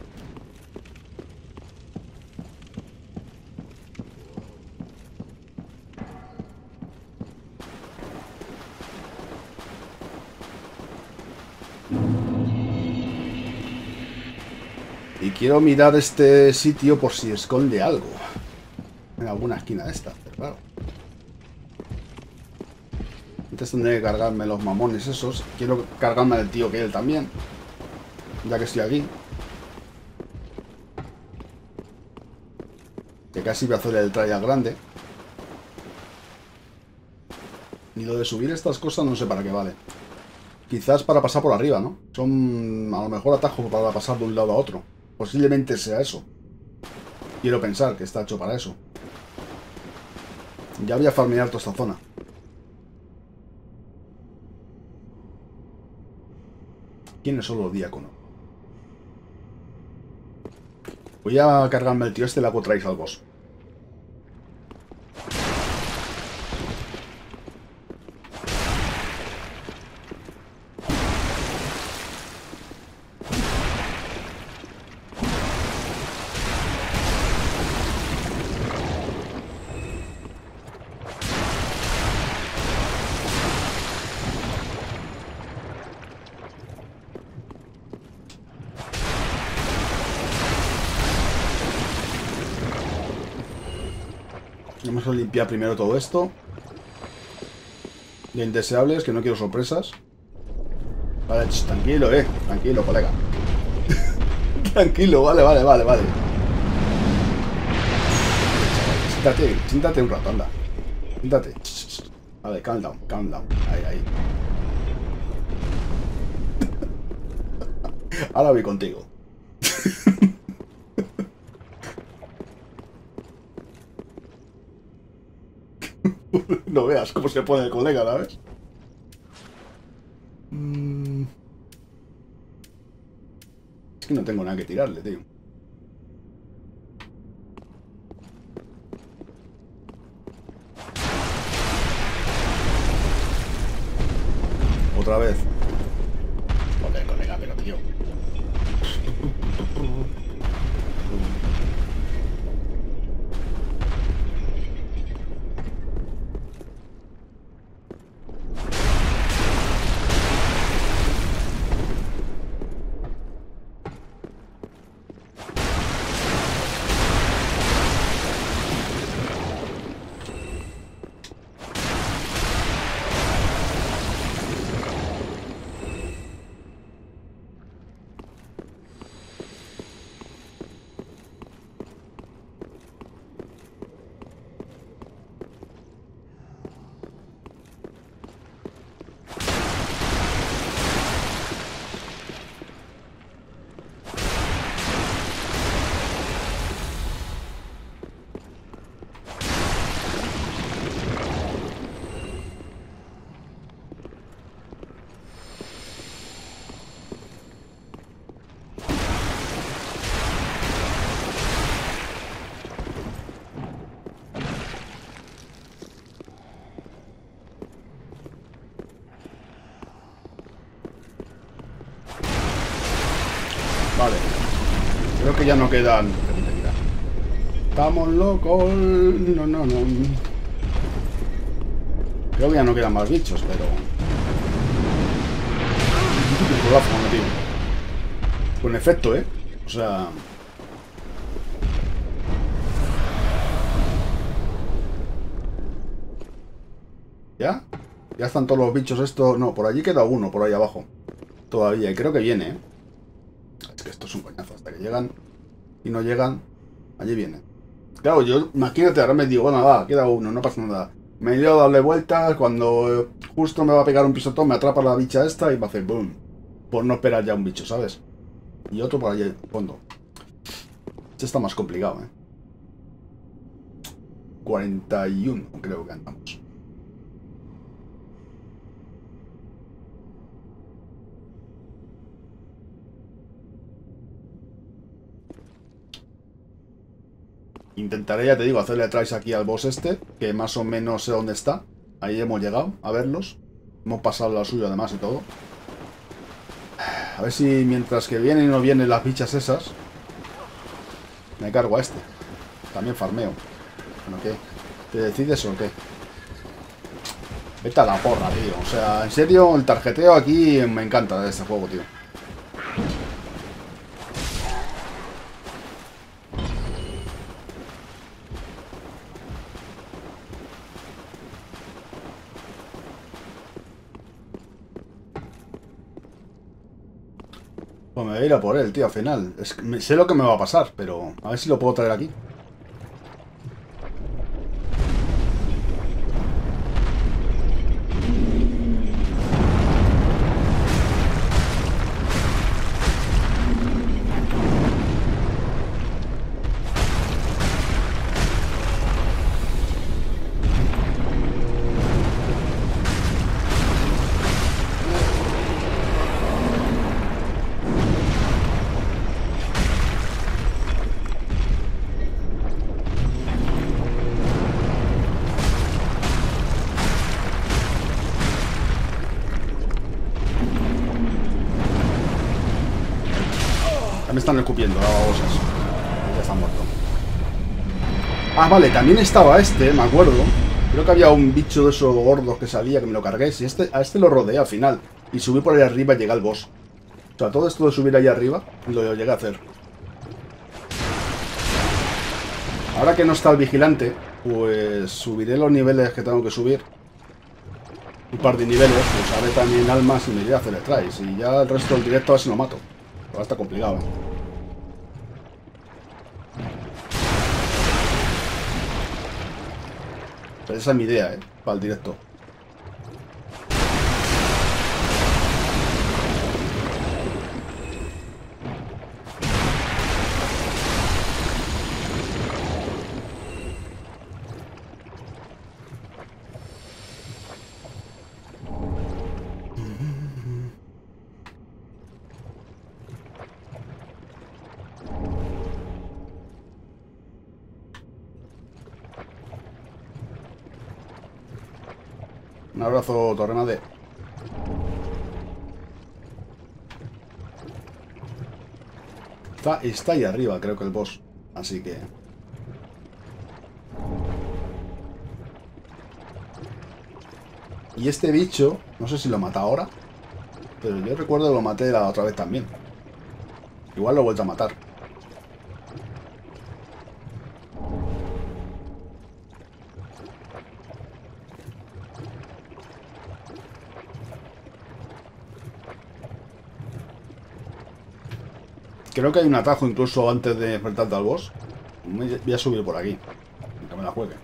Y quiero mirar este sitio por si esconde algo en alguna esquina de esta, pero claro. Antes tendré que cargarme los mamones esos. Quiero cargarme al tío que él también. Ya que estoy aquí. Que casi voy a hacer el trial grande. Y lo de subir estas cosas no sé para qué vale. Quizás para pasar por arriba, ¿no? Son a lo mejor atajos para pasar de un lado a otro. Posiblemente sea eso. Quiero pensar que está hecho para eso. Ya voy a farmear toda esta zona. ¿Quiénes son los diáconos? Voy a cargarme el tío este y le hago trace al boss. Vamos a limpiar primero todo esto. De indeseables, que no quiero sorpresas. Vale, ch, tranquilo, eh. Tranquilo, colega. Tranquilo, vale, vale, vale, vale. Siéntate, siéntate un rato, anda. Siéntate. Vale, calm down, calm down. Ahí, ahí. Ahora voy contigo. No veas cómo se pone el colega, ¿sabes? Mm. Es que no tengo nada que tirarle, tío. Otra vez. Joder, colega, pero tío. Vale. Creo que ya no quedan... Estamos locos. No, no, no. Creo que ya no quedan más bichos, pero... tío. Con efecto, ¿eh? O sea... ¿Ya? Ya están todos los bichos estos... No, por allí queda uno, por ahí abajo. Todavía, y creo que viene, ¿eh? Es que esto es un coñazo. Hasta que llegan y no llegan, allí viene. Claro, yo, imagínate, ahora me digo, bueno, va, queda uno, no pasa nada. Me he ido a darle vueltas, cuando justo me va a pegar un pisotón, me atrapa la bicha esta y va a hacer boom. Por no esperar ya un bicho, ¿sabes? Y otro por allí al fondo. Este está más complicado, ¿eh? cuarenta y uno creo que andamos. Intentaré, ya te digo, hacerle trace aquí al boss este, que más o menos sé dónde está. Ahí hemos llegado a verlos. Hemos pasado lo suyo además y todo. A ver si mientras que vienen y no vienen las bichas esas, me cargo a este. También farmeo. Bueno, ¿qué? ¿Te decides o qué? Vete a la porra, tío. O sea, en serio, el tarjeteo aquí me encanta de este juego, tío. Pues me voy a ir a por él, tío, al final. Es que me- sé lo que me va a pasar, pero a ver si lo puedo traer aquí. Ya me están escupiendo las babosas. Ya está muerto. Ah, vale, también estaba este, me acuerdo. Creo que había un bicho de esos gordos que salía, que me lo cargué. Si este, a este lo rodeé al final. Y subí por ahí arriba y llegué al boss. O sea, todo esto de subir ahí arriba, lo llegué a hacer. Ahora que no está el vigilante, pues subiré los niveles que tengo que subir. Un par de niveles, pues haré también almas y me iré a hacer el tries. Y ya el resto del directo a ver si lo mato. Ahora está complicado, ¿eh? Pero esa es mi idea, ¿eh? Para el directo. Un abrazo, Torremade. Está, está ahí arriba, creo que el boss. Así que... Y este bicho, no sé si lo mata ahora, pero yo recuerdo que lo maté la otra vez también. Igual lo he vuelto a matar. Creo que hay un atajo incluso antes de enfrentarte al boss. Voy a subir por aquí, aunque me la juegue.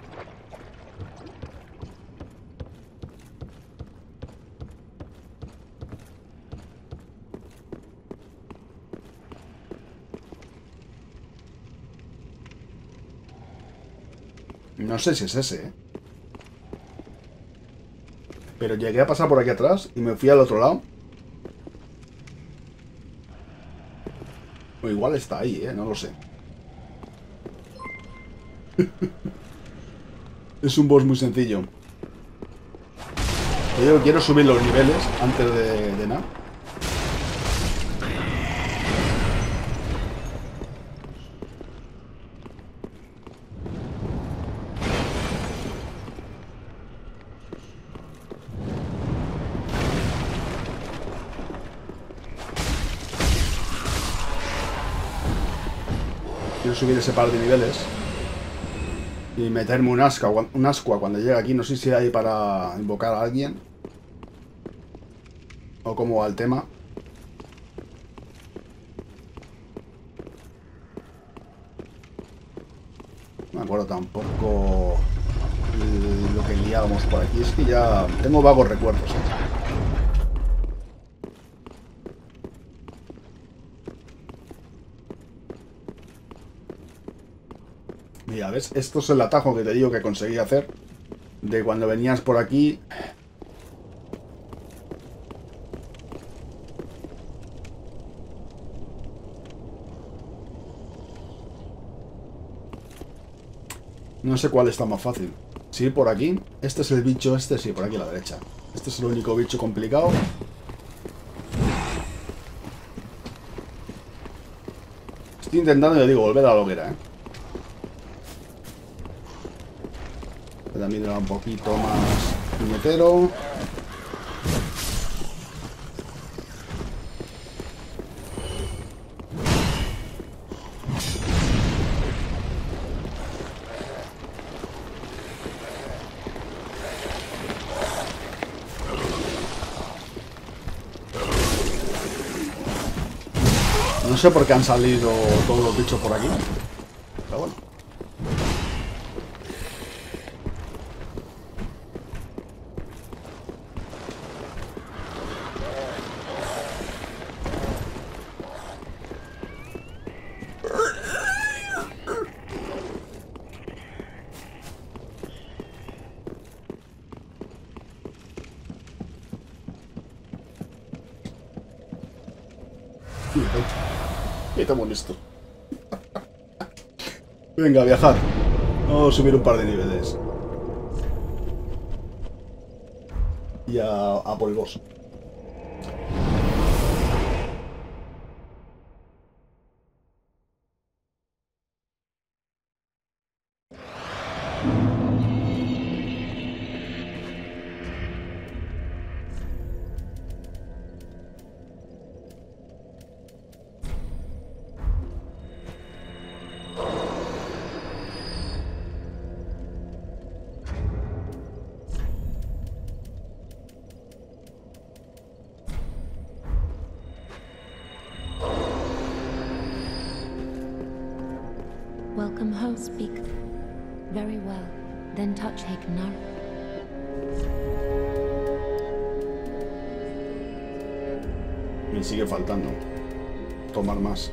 No sé si es ese, ¿eh? Pero llegué a pasar por aquí atrás y me fui al otro lado. O igual está ahí, ¿eh? No lo sé. Es un boss muy sencillo. Yo quiero subir los niveles antes de, de nada. Quiero subir ese par de niveles. Y meterme un asca, un ascua cuando llegue aquí. No sé si hay para invocar a alguien. O cómo va el tema. No me acuerdo tampoco lo que liábamos por aquí. Es que ya tengo vagos recuerdos, ¿eh? Mira, ¿ves? Esto es el atajo que te digo que conseguí hacer. De cuando venías por aquí. No sé cuál está más fácil. Sí, por aquí. Este es el bicho este, sí, por aquí a la derecha. Este es el único bicho complicado. Estoy intentando, ya digo, volver a la hoguera, ¿eh? También era un poquito más puñetero. sé por qué han salido todos los bichos por aquí. Pero bueno. Y estamos listos. Venga, a viajar. Vamos a subir un par de niveles. Y a, a por el boss. Welcome home, speak. Very well. Then touch Hakenar. Me sigue faltando tomar más.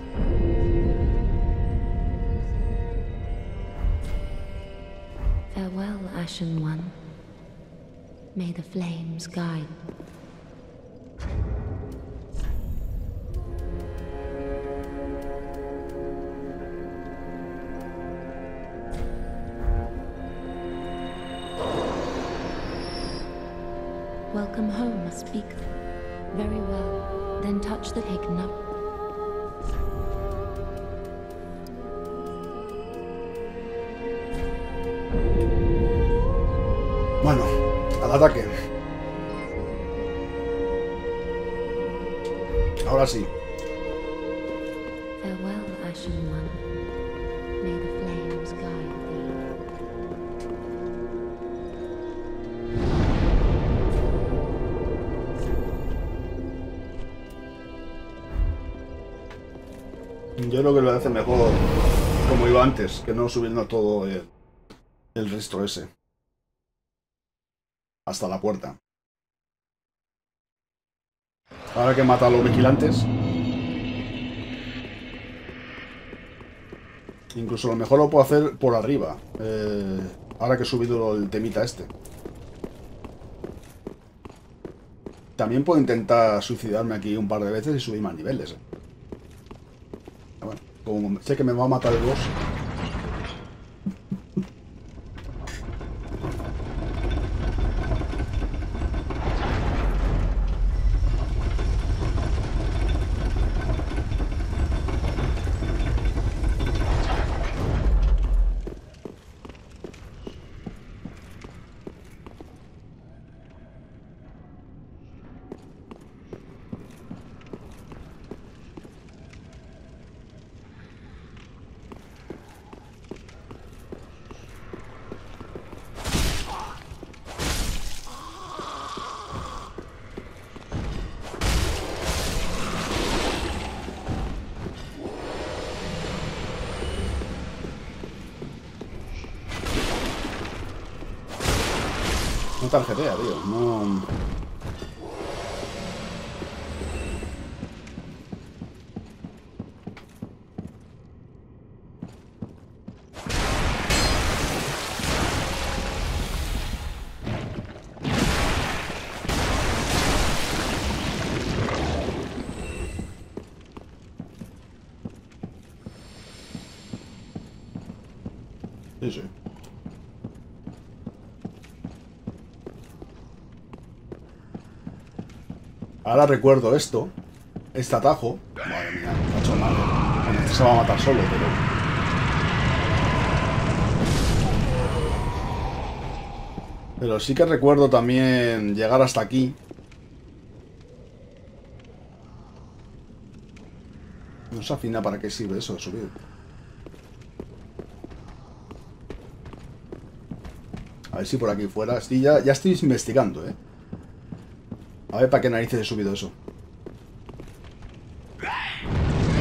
Farewell, Ashen One. May the flames guide. Welcome home, speak. Very well. Then touch the Hakenar. Bueno, al ataque. Ahora sí. Farewell, Ashen One. May the flames guide thee. Yo creo que lo hace mejor como iba antes, que no subiendo todo el, el resto ese. Hasta la puerta. Ahora que mata a los vigilantes. Incluso lo mejor lo puedo hacer por arriba. Eh, ahora que he subido el temita este. También puedo intentar suicidarme aquí un par de veces y subir más niveles. Bueno, como sé que me va a matar el boss. No tarjetea, tío. No. Sí, sí. Ahora recuerdo esto, este atajo. Madre mía, me ha hecho mal. Bueno, este se va a matar solo, pero... Pero sí que recuerdo también llegar hasta aquí. No se afina para qué sirve eso de subir. A ver si por aquí fuera... Sí, ya, ya estoy investigando, ¿eh? A ver para qué narices he subido eso.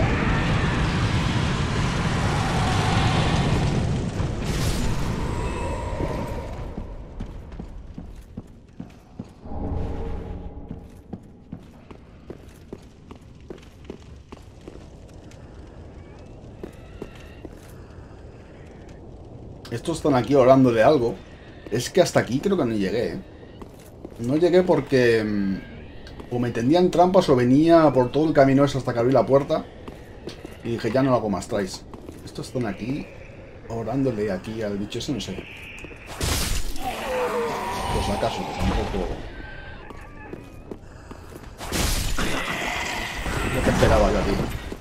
Estos están aquí orando de algo. Es que hasta aquí creo que no llegué, ¿eh? No llegué porque... Mmm, o me tendían trampas o venía por todo el camino ese hasta que abrí la puerta. Y dije, ya no lo hago más, traes. Estos están aquí orándole aquí al bicho ese, no sé. Pues acaso, que tampoco... Lo que esperaba yo aquí.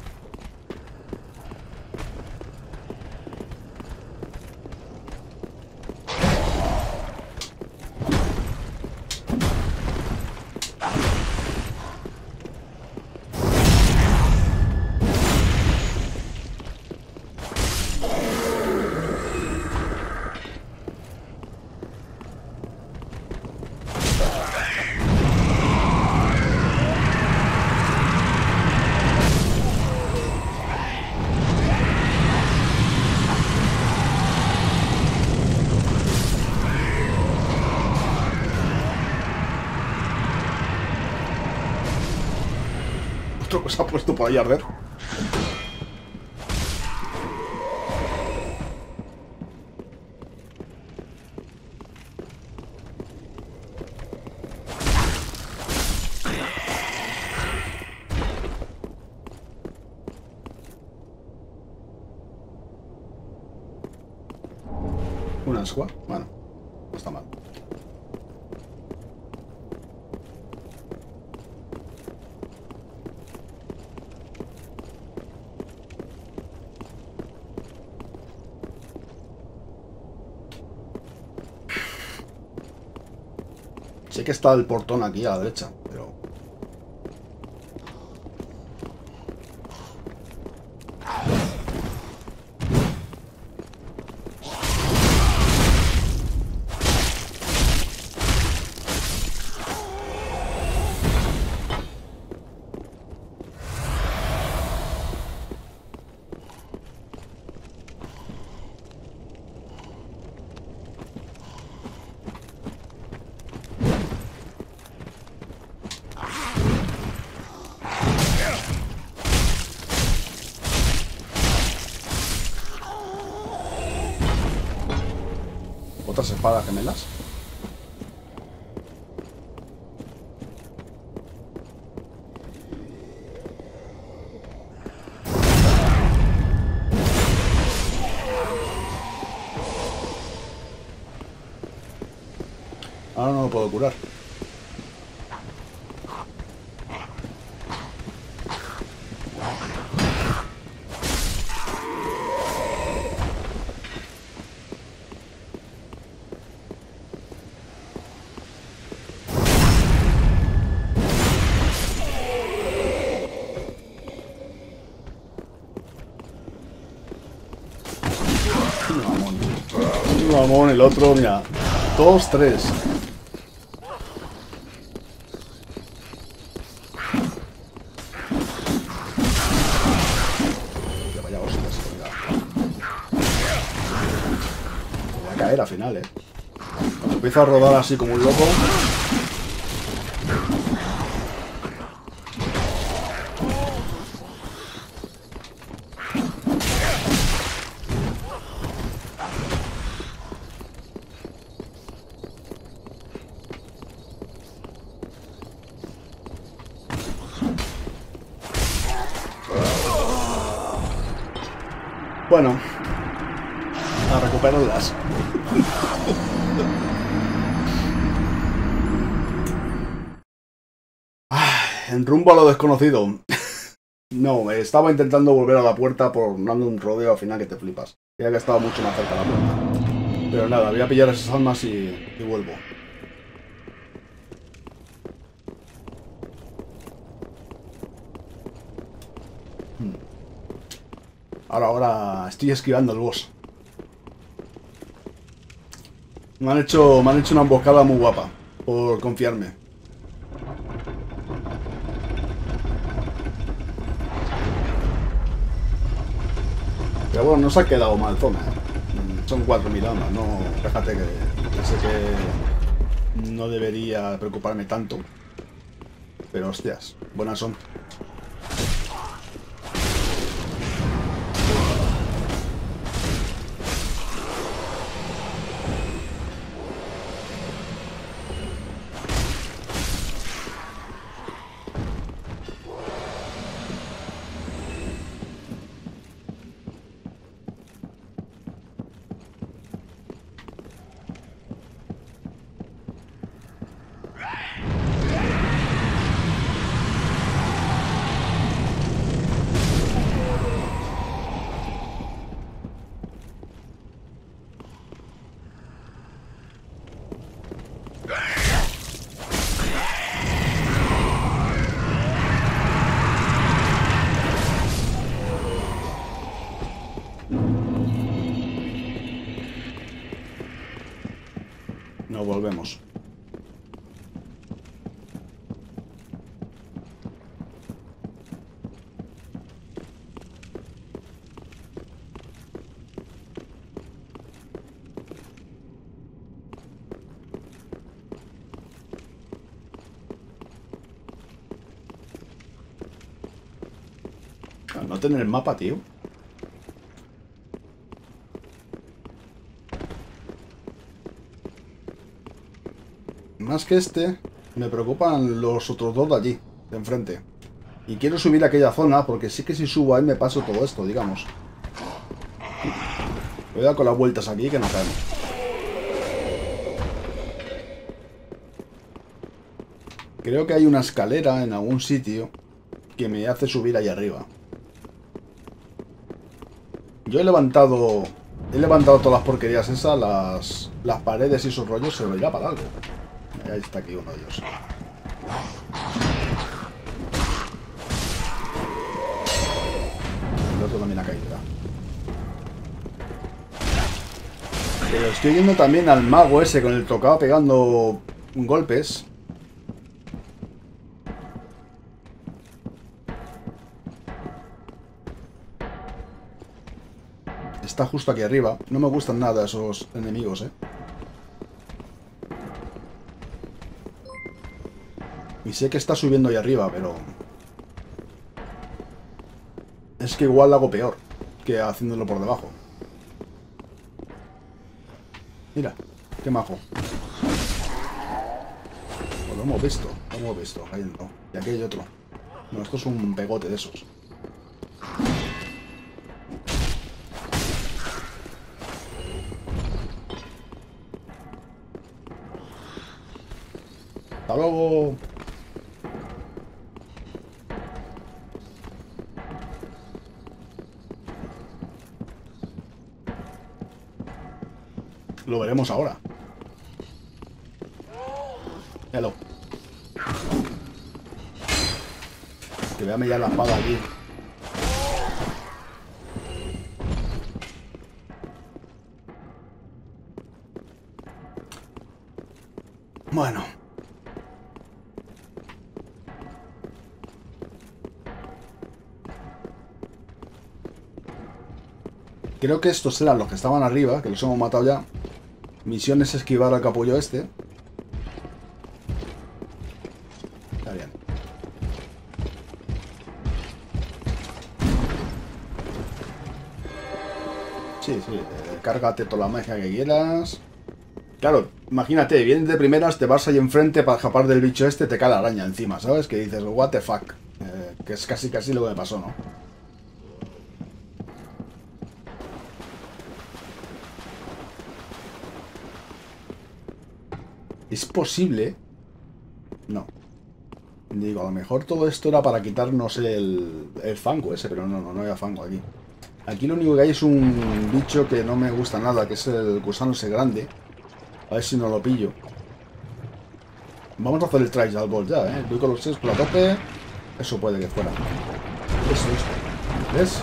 Otro que se ha puesto por ahí a arder. Una ascua. Bueno, no está mal. Sé que está el portón aquí a la derecha, pero... ¿Otras espadas gemelas? Ahora no lo puedo curar. Mamón, el otro, mira. Dos, tres. Vaya hostias, voy a caer al final, eh. Cuando empieza a rodar así como un loco. Bueno, a recuperarlas. En rumbo a lo desconocido. No, estaba intentando volver a la puerta por dando un rodeo al final que te flipas. Creía que estaba mucho más cerca de la puerta. Pero nada, voy a pillar esas almas y, y vuelvo. Ahora, ahora estoy esquivando el boss. Me han hecho, me han hecho una emboscada muy guapa por confiarme. Pero bueno, no se ha quedado mal zona, ¿eh? Son cuatro mil almas, no... Fíjate que sé que no debería preocuparme tanto. Pero hostias, buenas son. No tener el mapa, tío. Más que este, me preocupan los otros dos de allí, de enfrente. Y quiero subir a aquella zona, porque sí que si subo ahí me paso todo esto, digamos. Voy a dar con las vueltas aquí, que no caemos. Creo que hay una escalera en algún sitio que me hace subir ahí arriba. Yo he levantado... He levantado todas las porquerías esas, las, las paredes y esos rollos, se lo irá para algo. Ahí está aquí uno de ellos. El otro también ha caído ya. Pero estoy viendo también al mago ese con el tocado pegando golpes. Está justo aquí arriba. No me gustan nada esos enemigos, eh. Y sé que está subiendo ahí arriba, pero... es que igual lo hago peor que haciéndolo por debajo. Mira, qué majo. Pues lo hemos visto, lo hemos visto. Ahí no. Y aquí hay otro. No, esto es un pegote de esos. ¡Hasta luego! Lo veremos ahora. Hello. Que veame ya la espada aquí. Bueno. Creo que estos eran los que estaban arriba, que los hemos matado ya. Misión es esquivar al capullo este. Está bien. Sí, sí, eh, cárgate toda la magia que quieras. Claro, imagínate, vienes de primeras, te vas ahí enfrente para escapar del bicho este, te cae la araña encima, ¿sabes? Que dices, what the fuck. Eh, que es casi casi lo que me pasó, ¿no? ¿Es posible? No. Digo, a lo mejor todo esto era para quitarnos el, el fango ese, pero no, no, no había fango aquí. Aquí lo único que hay es un bicho que no me gusta nada, que es el gusano ese grande. A ver si no lo pillo. Vamos a hacer el trial ball ya, ¿eh? Voy con los seis por la tope. Eso puede que fuera. Eso, eso. ¿Ves?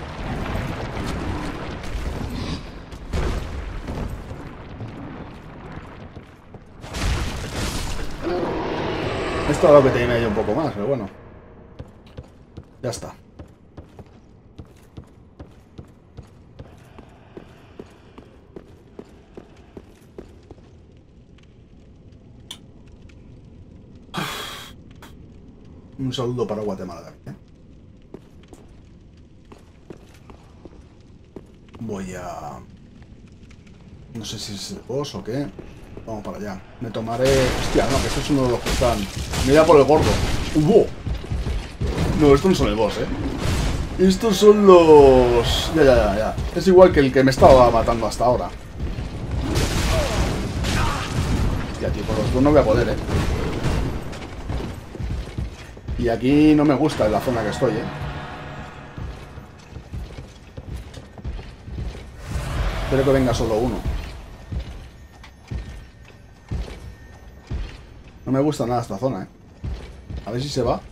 Esto es lo que tenía yo un poco más, pero bueno. Ya está. Un saludo para Guatemala también, ¿eh? Voy a... no sé si es el boss o qué. Vamos para allá. Me tomaré... hostia, no, que este es uno de los que están... mira por el gordo. ¡Uh! No, estos no son el boss, ¿eh? Estos son los... Ya, ya, ya, ya. Es igual que el que me estaba matando hasta ahora. Hostia, tío, por los dos no voy a poder, ¿eh? Y aquí no me gusta en la zona que estoy, ¿eh? Espero que venga solo uno. No me gusta nada esta zona, ¿eh? A ver si se va.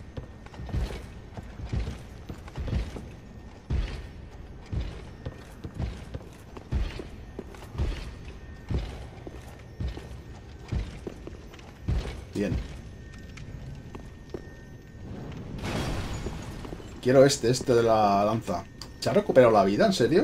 Bien. Quiero este, este de la lanza. ¿Se ha recuperado la vida? ¿En serio?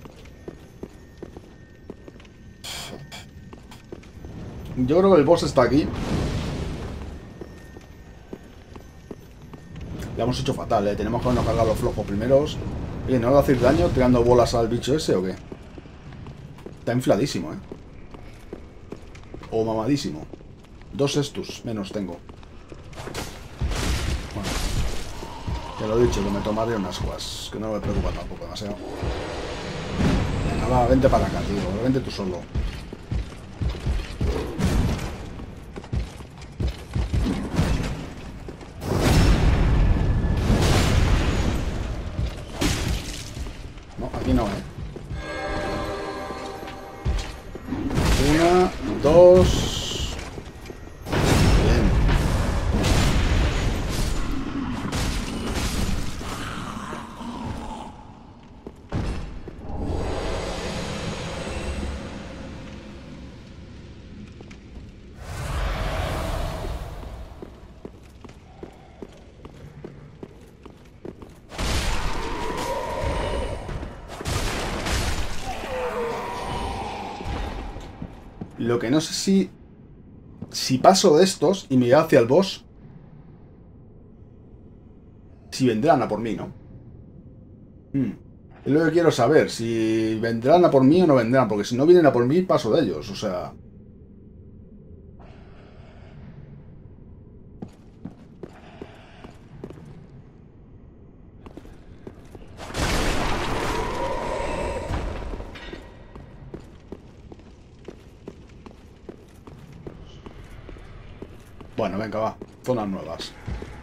Yo creo que el boss está aquí. Le hemos hecho fatal, ¿eh? Tenemos que habernos cargado los flojos primeros. Oye, ¿no le va a hacer daño tirando bolas al bicho ese o qué? Está infladísimo, ¿eh? O mamadísimo. Dos estus menos tengo. Bueno. Te lo he dicho, que me tomaré unas guas. Que no me preocupa tampoco demasiado. Venga, va, vente para acá, tío. Vente tú solo. Aquí no, eh. Una, dos. Bien. Lo que no sé si... Si paso de estos y me voy hacia el boss... Si vendrán a por mí, ¿no? Hmm. Es lo que quiero saber. Si vendrán a por mí o no vendrán. Porque si no vienen a por mí, paso de ellos. O sea... Bueno, venga, va. Zonas nuevas.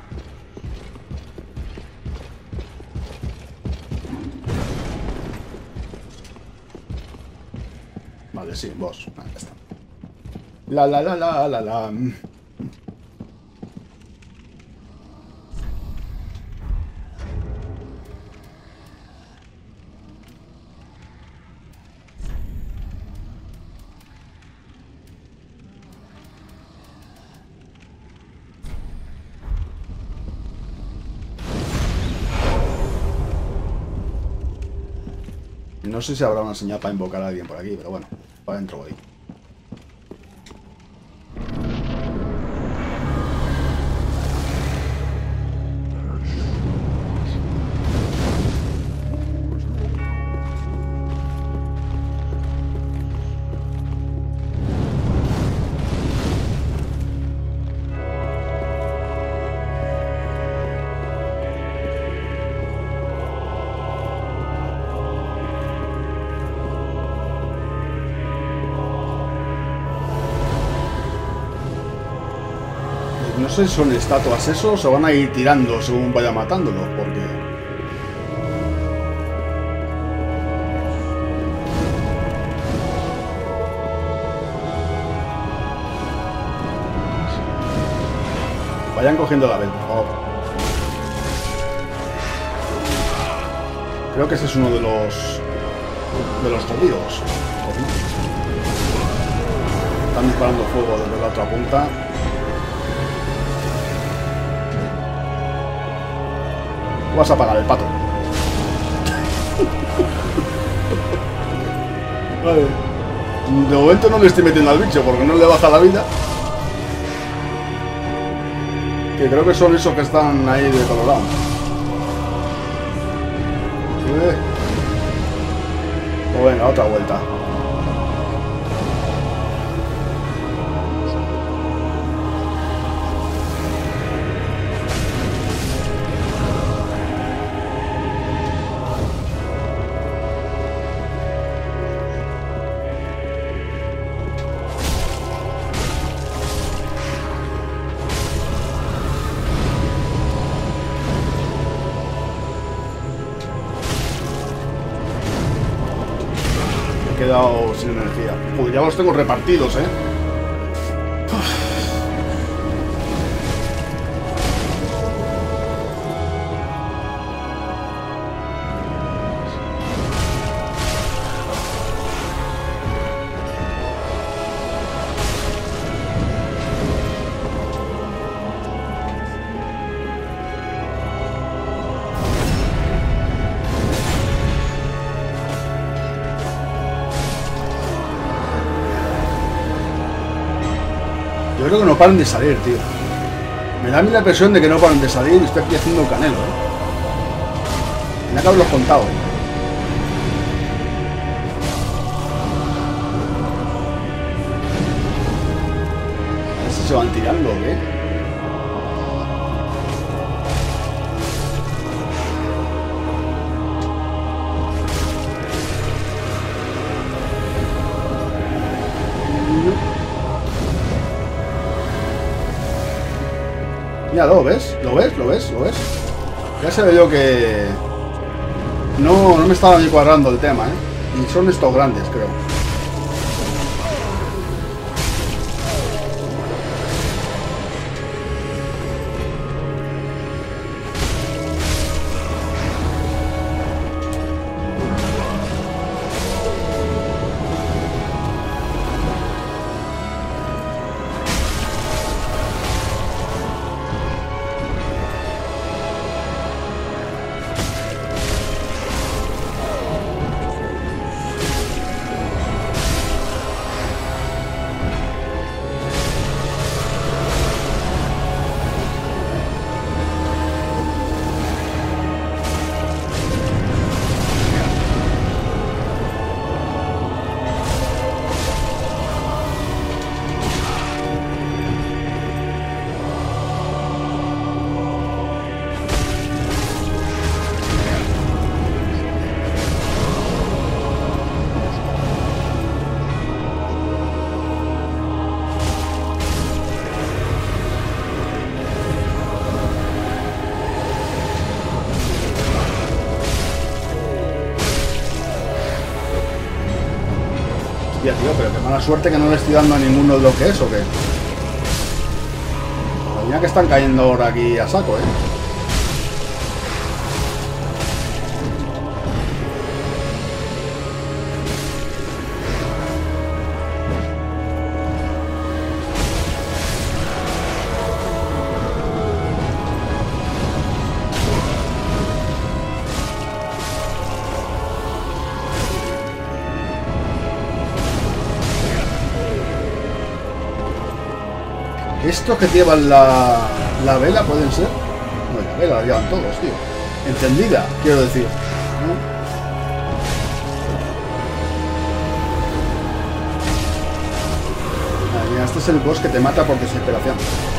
Vale, sí, boss. Ah, ya está. La, la, la, la, la, la. No sé si habrá una señal para invocar a alguien por aquí, pero bueno, para adentro voy. No sé si son estatuas esos o van a ir tirando según vaya matándolos, porque... Vayan cogiendo la vez, por favor. Creo que ese es uno de los... de los jodidos. Están disparando fuego desde la otra punta. Vas a apagar el pato. Vale. De momento no le estoy metiendo al bicho porque no le baja la vida. Que creo que son esos que están ahí de todos lados. Eh. Pues venga, otra vuelta. He quedado sin energía. Joder, ya los tengo repartidos, eh. Yo creo que no paran de salir, tío. Me da a mí la impresión de que no paran de salir y estoy aquí haciendo canelo, ¿eh? Me acabo los contado. A ver si se van tirando, ¿eh? Mira, ¿lo ves? ¿Lo ves? ¿Lo ves? ¿Lo ves? Ya se ve yo que... No, no me estaba ni cuadrando el tema, ¿eh? Y son estos grandes, creo. Hostia, tío, pero qué mala suerte que no le estoy dando a ninguno de lo que es, ¿o qué? Mira que están cayendo ahora aquí a saco, ¿eh? ¿Estos que llevan la, la vela pueden ser? No, la vela la llevan todos, tío. Encendida, quiero decir, ¿no? Ah, mira, este es el boss que te mata por desesperación.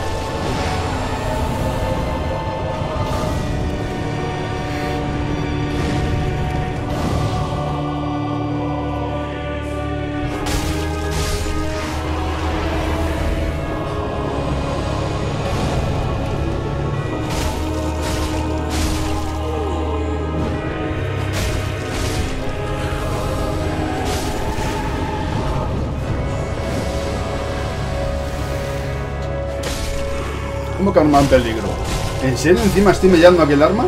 ¿Cómo que arma en peligro? ¿En serio encima estoy mellando aquí el arma?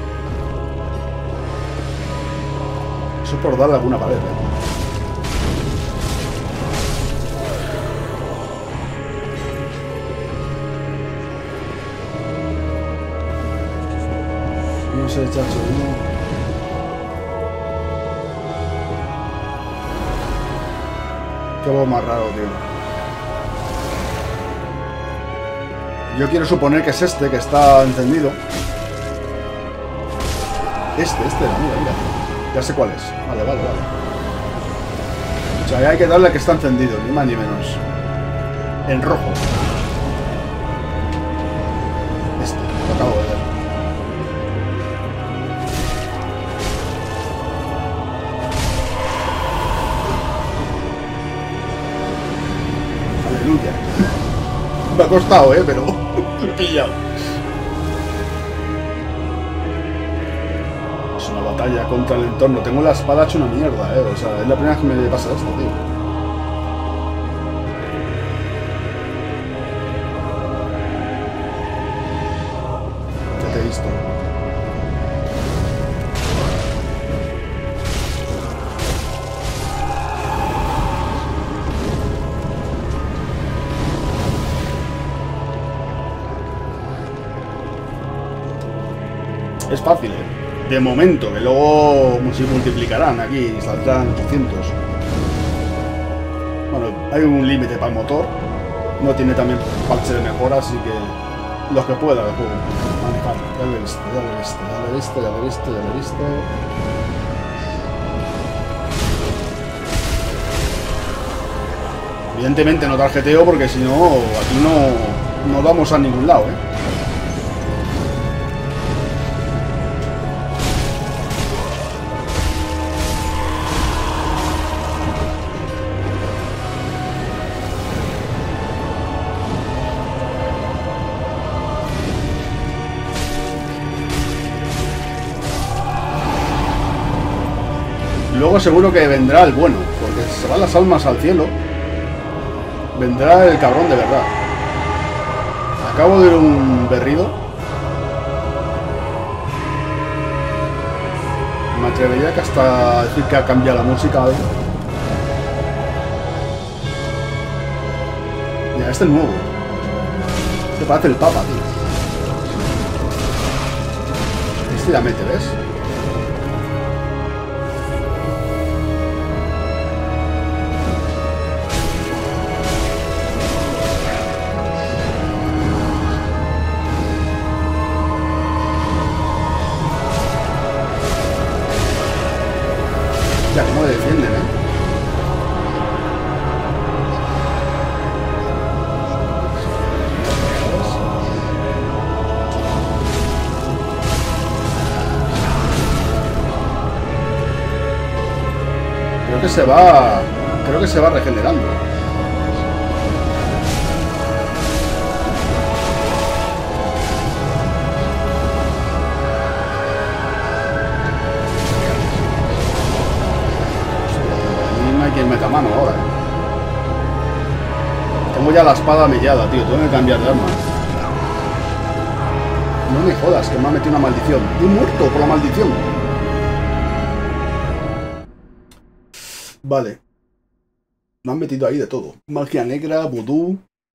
Eso es por darle alguna pared, ¿eh? No sé, chacho, no. Qué voz más raro, tío. Yo quiero suponer que es este, que está encendido. Este, este, mira, mira. Ya sé cuál es. Vale, vale, vale. O sea, hay que darle a que está encendido, ni más ni menos. En rojo. Este, lo acabo de ver. Aleluya. Me ha costado, eh, pero lo he pillado. Es una batalla contra el entorno. Tengo la espada hecha una mierda, eh. O sea, es la primera vez que me pasa esto, tío. Ya te he visto. Es fácil, ¿eh? De momento, que luego se multiplicarán aquí y saldrán ochocientos. Bueno, hay un límite para el motor. No tiene también parche de mejora, así que Los que pueda de juego. Manejar. Ya lo he visto, ya lo he visto, ya lo he visto, ya lo he visto, ya lo he visto. Evidentemente no tarjeteo porque si no, aquí no, no vamos a ningún lado, ¿eh? Luego seguro que vendrá el bueno, porque si se van las almas al cielo, vendrá el cabrón de verdad. Acabo de ver un berrido. Me atrevería que hasta decir que ha cambiado la música hoy. Mira, este es nuevo. Este parece el Papa, tío. Este ya mete, ¿ves? Ya, cómo defienden, ¿eh? Creo que se va... Creo que se va regenerando. Quien meta mano ahora. Tengo ya la espada mellada, tío. Tengo que cambiar de arma. No me jodas, que me ha metido una maldición. Estoy muerto por la maldición. Vale. Me han metido ahí de todo. Magia negra, vudú.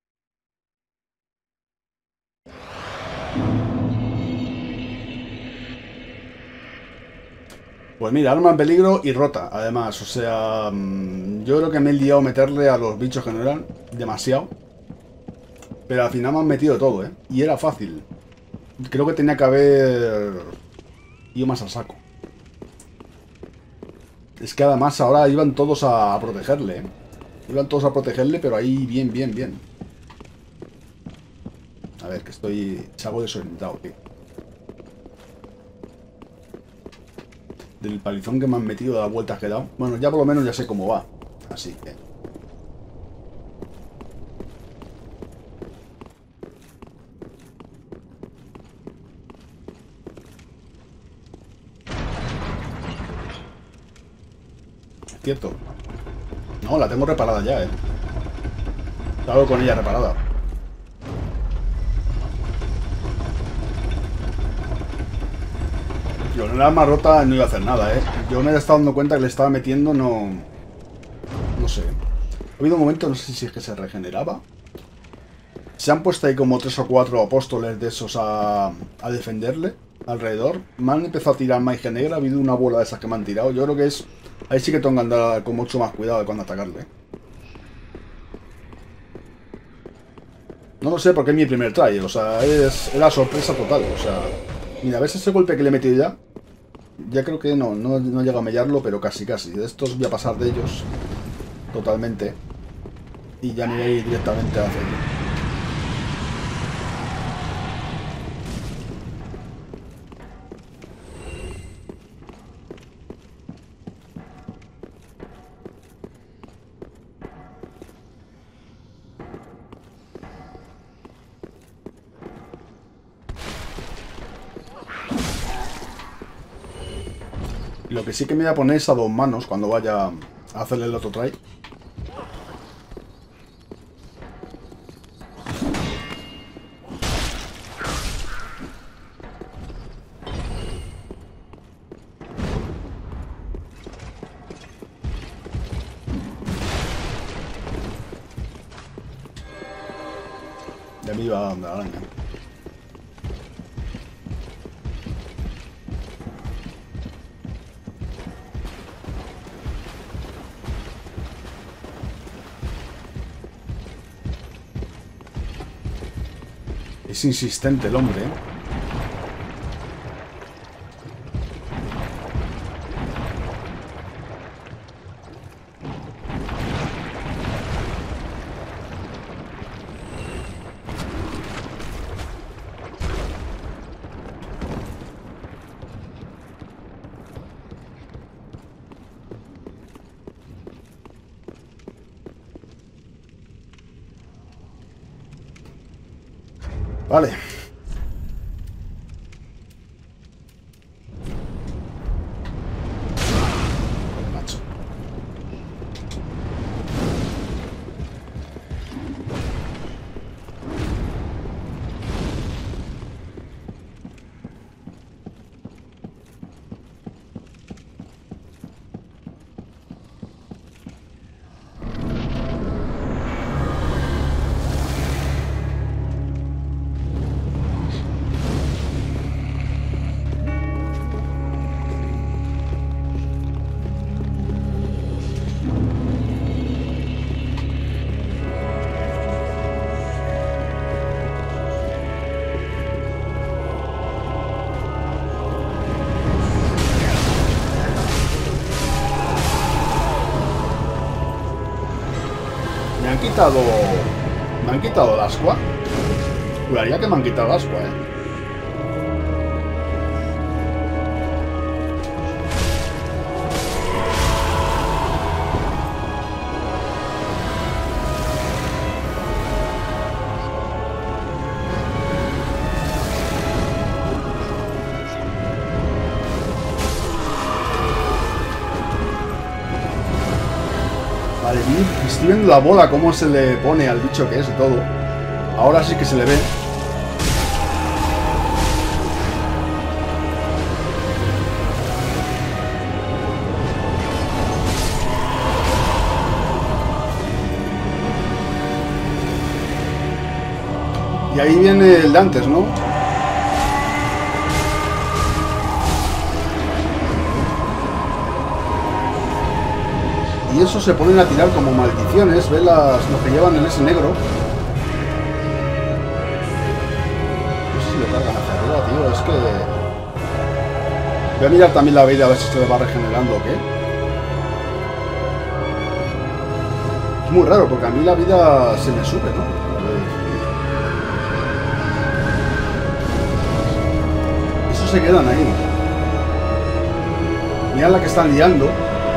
Pues mira, arma en peligro y rota, además, o sea, yo creo que me he liado a meterle a los bichos general demasiado. Pero al final me han metido todo, ¿eh? Y era fácil. Creo que tenía que haber ido más al saco. Es que además ahora iban todos a protegerle, ¿eh? Iban todos a protegerle, pero ahí bien, bien, bien. A ver, que estoy... salgo desorientado, tío. Del palizón que me han metido, de las vueltas que he dado. Bueno, ya por lo menos ya sé cómo va. Así que... es cierto. No, la tengo reparada ya, eh. Salgo con ella reparada. Yo en el arma rota no iba a hacer nada, ¿eh? Yo me he estado dando cuenta que le estaba metiendo, no... No sé. Ha habido un momento, no sé si es que se regeneraba. Se han puesto ahí como tres o cuatro apóstoles de esos a, a defenderle alrededor. Me han empezado a tirar magia negra. Ha habido una bola de esas que me han tirado. Yo creo que es... Ahí sí que tengo que andar con mucho más cuidado de cuando atacarle. No lo sé porque es mi primer try. O sea, es, es la sorpresa total. O sea... Mira, ¿ves ese golpe que le he metido ya? Ya creo que no, no, no llega a mellarlo, pero casi, casi. De estos voy a pasar de ellos totalmente. Y ya me voy a ir directamente a hacer. Lo que sí que me voy a poner es a dos manos cuando vaya a hacerle el otro try. Ya me iba a dar la araña. Es insistente el hombre, ¿eh? Vale. Macho. Me han quitado... Me han quitado el ascua. Juraría que me han quitado el ascua, eh. Vale, y estoy viendo la bola, cómo se le pone al bicho que es y todo. Ahora sí que se le ve. Y ahí viene el de antes, ¿no? Y eso se ponen a tirar como maldiciones, ¿ves las, los que llevan en ese negro? No sé si le cargan hacia arriba, tío, es que... Voy a mirar también la vida a ver si se le va regenerando o qué. Es muy raro, porque a mí la vida se me sube, ¿no? Esos se quedan ahí. Mirad la que están liando.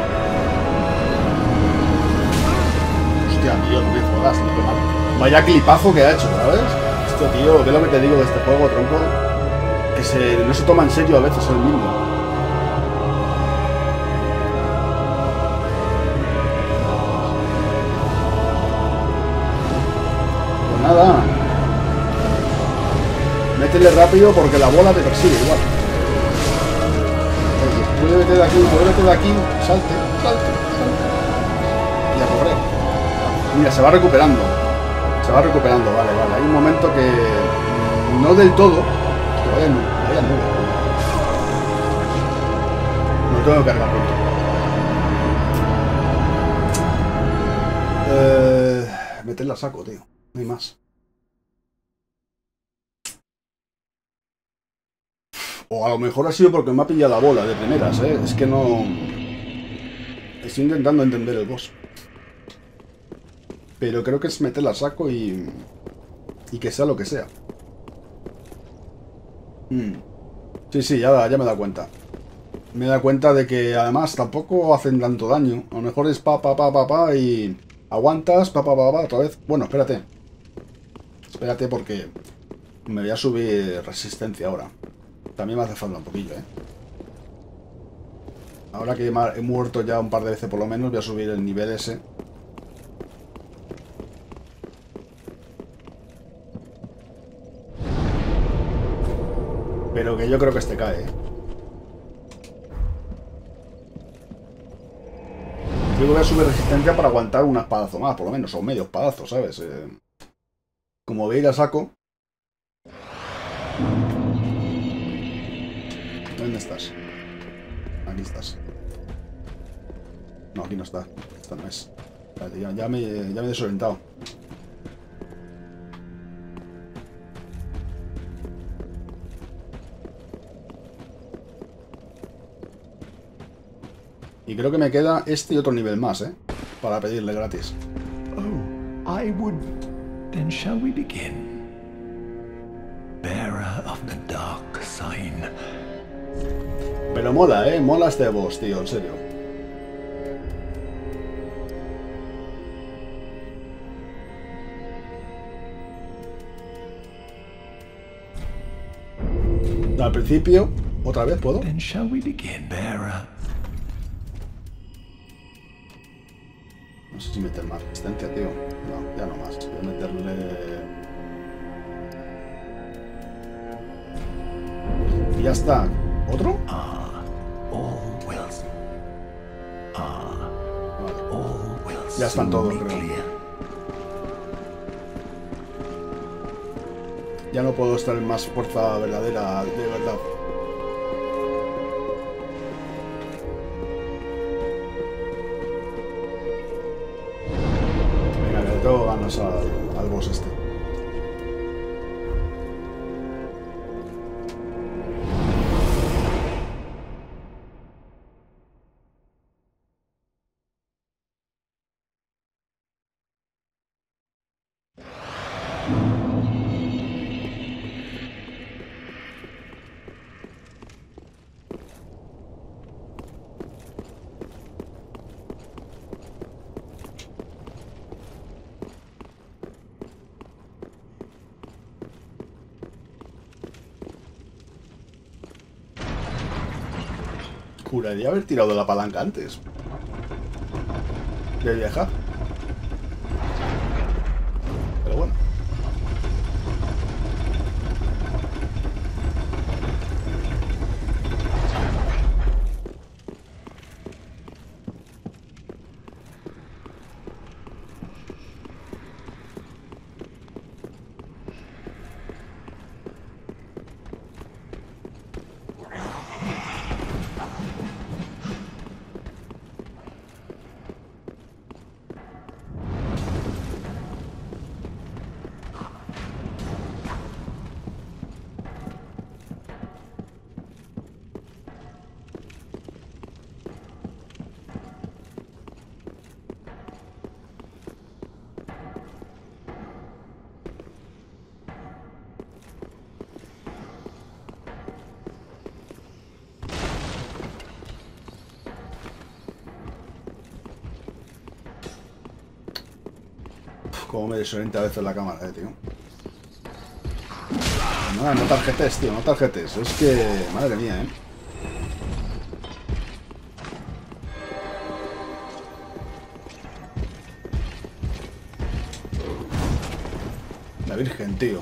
Tío, no me jodas, tío. Vaya clipazo que ha hecho, ¿sabes? Esto, tío, ¿qué es lo que te digo de este juego, tronco? Que se, no se toma en serio a veces el mismo. Pues nada. Métele rápido porque la bola te persigue igual. Oye, muévete de aquí, muévete de aquí, salte, salte, salte. Y a correr. Mira, se va recuperando. Se va recuperando, vale, vale. Hay un momento que... No del todo. Que vaya, vaya nube. No tengo que cargar pronto. Eh... Meterla a saco, tío. No hay más. O a lo mejor ha sido porque me ha pillado la bola de primeras, ¿eh? Es que no... Estoy intentando entender el boss. Pero creo que es meterla a saco y... Y que sea lo que sea. Mm. Sí, sí, ya, ya me he dado cuenta. Me he dado cuenta de que además tampoco hacen tanto daño. A lo mejor es pa, pa, pa, pa, pa y... Aguantas, pa, pa, pa, pa, otra vez. Bueno, espérate. Espérate porque... Me voy a subir resistencia ahora. También me hace falta un poquillo, ¿eh? Ahora que he muerto ya un par de veces por lo menos, voy a subir el nivel ese. Pero que yo creo que este cae, ¿eh? Yo voy a subir resistencia para aguantar un espadazo más, por lo menos, o medio espadazo, ¿sabes? Eh, como veis a saco. ¿Dónde estás? Aquí estás. No, aquí no está. Esta no es. Vale, ya, ya, me, ya me he desorientado. Y creo que me queda este y otro nivel más, ¿eh? Para pedirle gratis. Oh, I would... Then shall we begin? Bearer of the dark sign. Pero mola, ¿eh? Mola este boss, tío, en serio. Al principio, otra vez, ¿puedo? Then shall we begin, bearer? No sé si meter más resistencia, tío. No, ya no más. Voy a meterle... Y ya está. ¿Otro? Ah, all wills. Ah, Vale. all wills. Ya están todos, soon be creo. clear. Ya no puedo estar en más fuerza verdadera, de verdad. Venga, que le tengo ganas al, al boss este. Juraría haber tirado de la palanca antes de viajar. Pero bueno. Como me desorienta a veces la cámara, eh, tío. No, no tarjetes, tío, no tarjetes. Es que... Madre mía, eh. La Virgen, tío.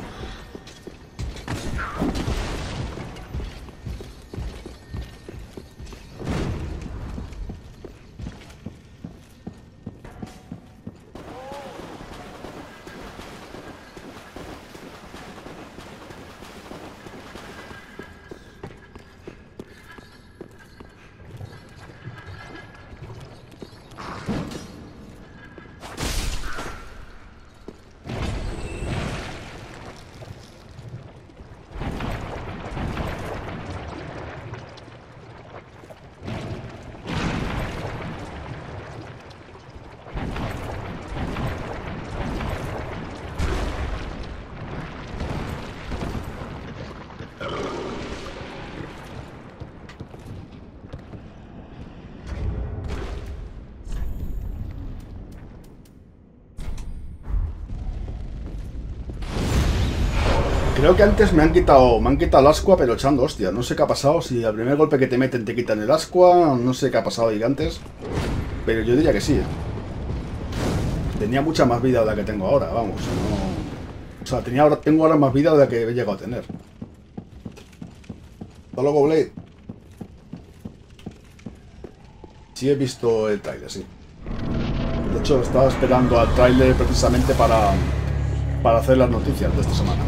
Creo que antes me han quitado me han quitado el ascua, pero echando hostia. No sé qué ha pasado. Si al primer golpe que te meten te quitan el ascua. No sé qué ha pasado ahí antes. Pero yo diría que sí, ¿eh? Tenía mucha más vida de la que tengo ahora, vamos. No... O sea, tenía ahora, tengo ahora más vida de la que he llegado a tener. Hasta luego, Blade. Sí he visto el tráiler, sí. De hecho, estaba esperando al tráiler precisamente para, para hacer las noticias de esta semana.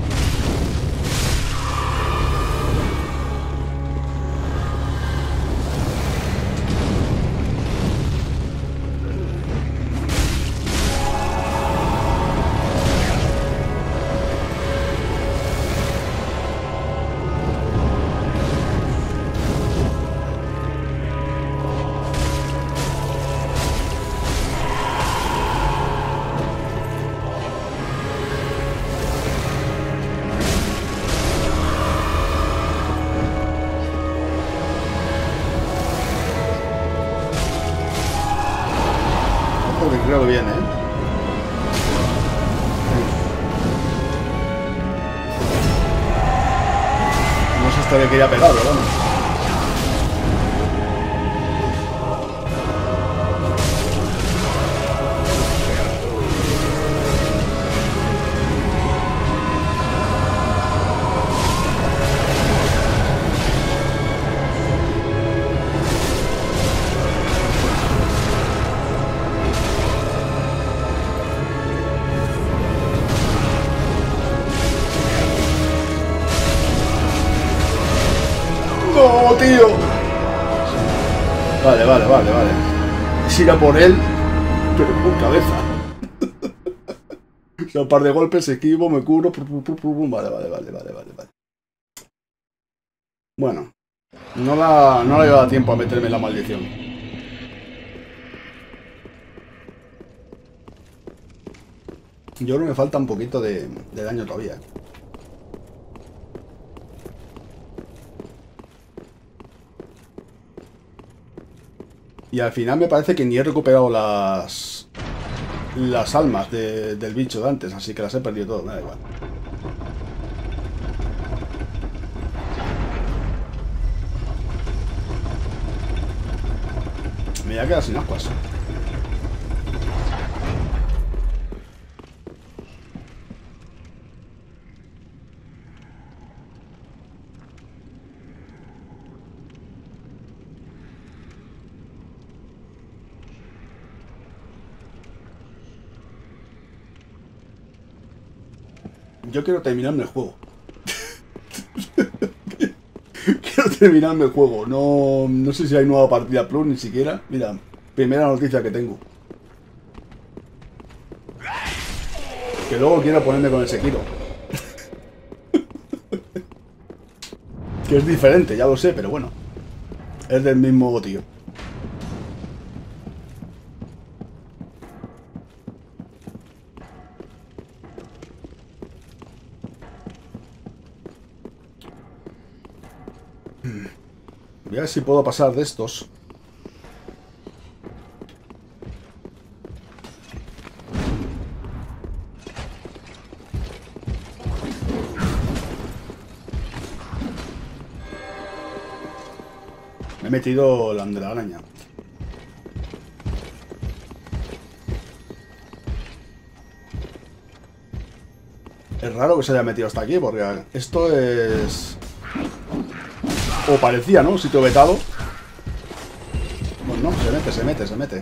creo que viene, ¿eh? No sé hasta que quería pegar, ¿verdad? ¡No, tío! Vale, vale, vale, vale. Es ir a por él, pero con cabeza. O sea, un par de golpes, esquivo, me curo. Vale, vale, vale, vale, vale, vale. Bueno. No la, no le iba a dar tiempo a meterme la maldición. Yo creo que me falta un poquito de, de daño todavía. Y al final me parece que ni he recuperado las las almas de, del bicho de antes, así que las he perdido todas, me da igual. Me voy a quedar sin ascuas. Yo quiero terminarme el juego. Quiero terminarme el juego. No, no sé si hay nueva partida plus ni siquiera. Mira, primera noticia que tengo. Que luego quiero ponerme con el Sekiro. Que es diferente, ya lo sé, pero bueno. Es del mismo tío. Voy a ver si puedo pasar de estos. Me he metido la de la araña. Es raro que se haya metido hasta aquí, porque esto es... O parecía, ¿no? Un sitio vetado. Pues no, se mete, se mete, se mete.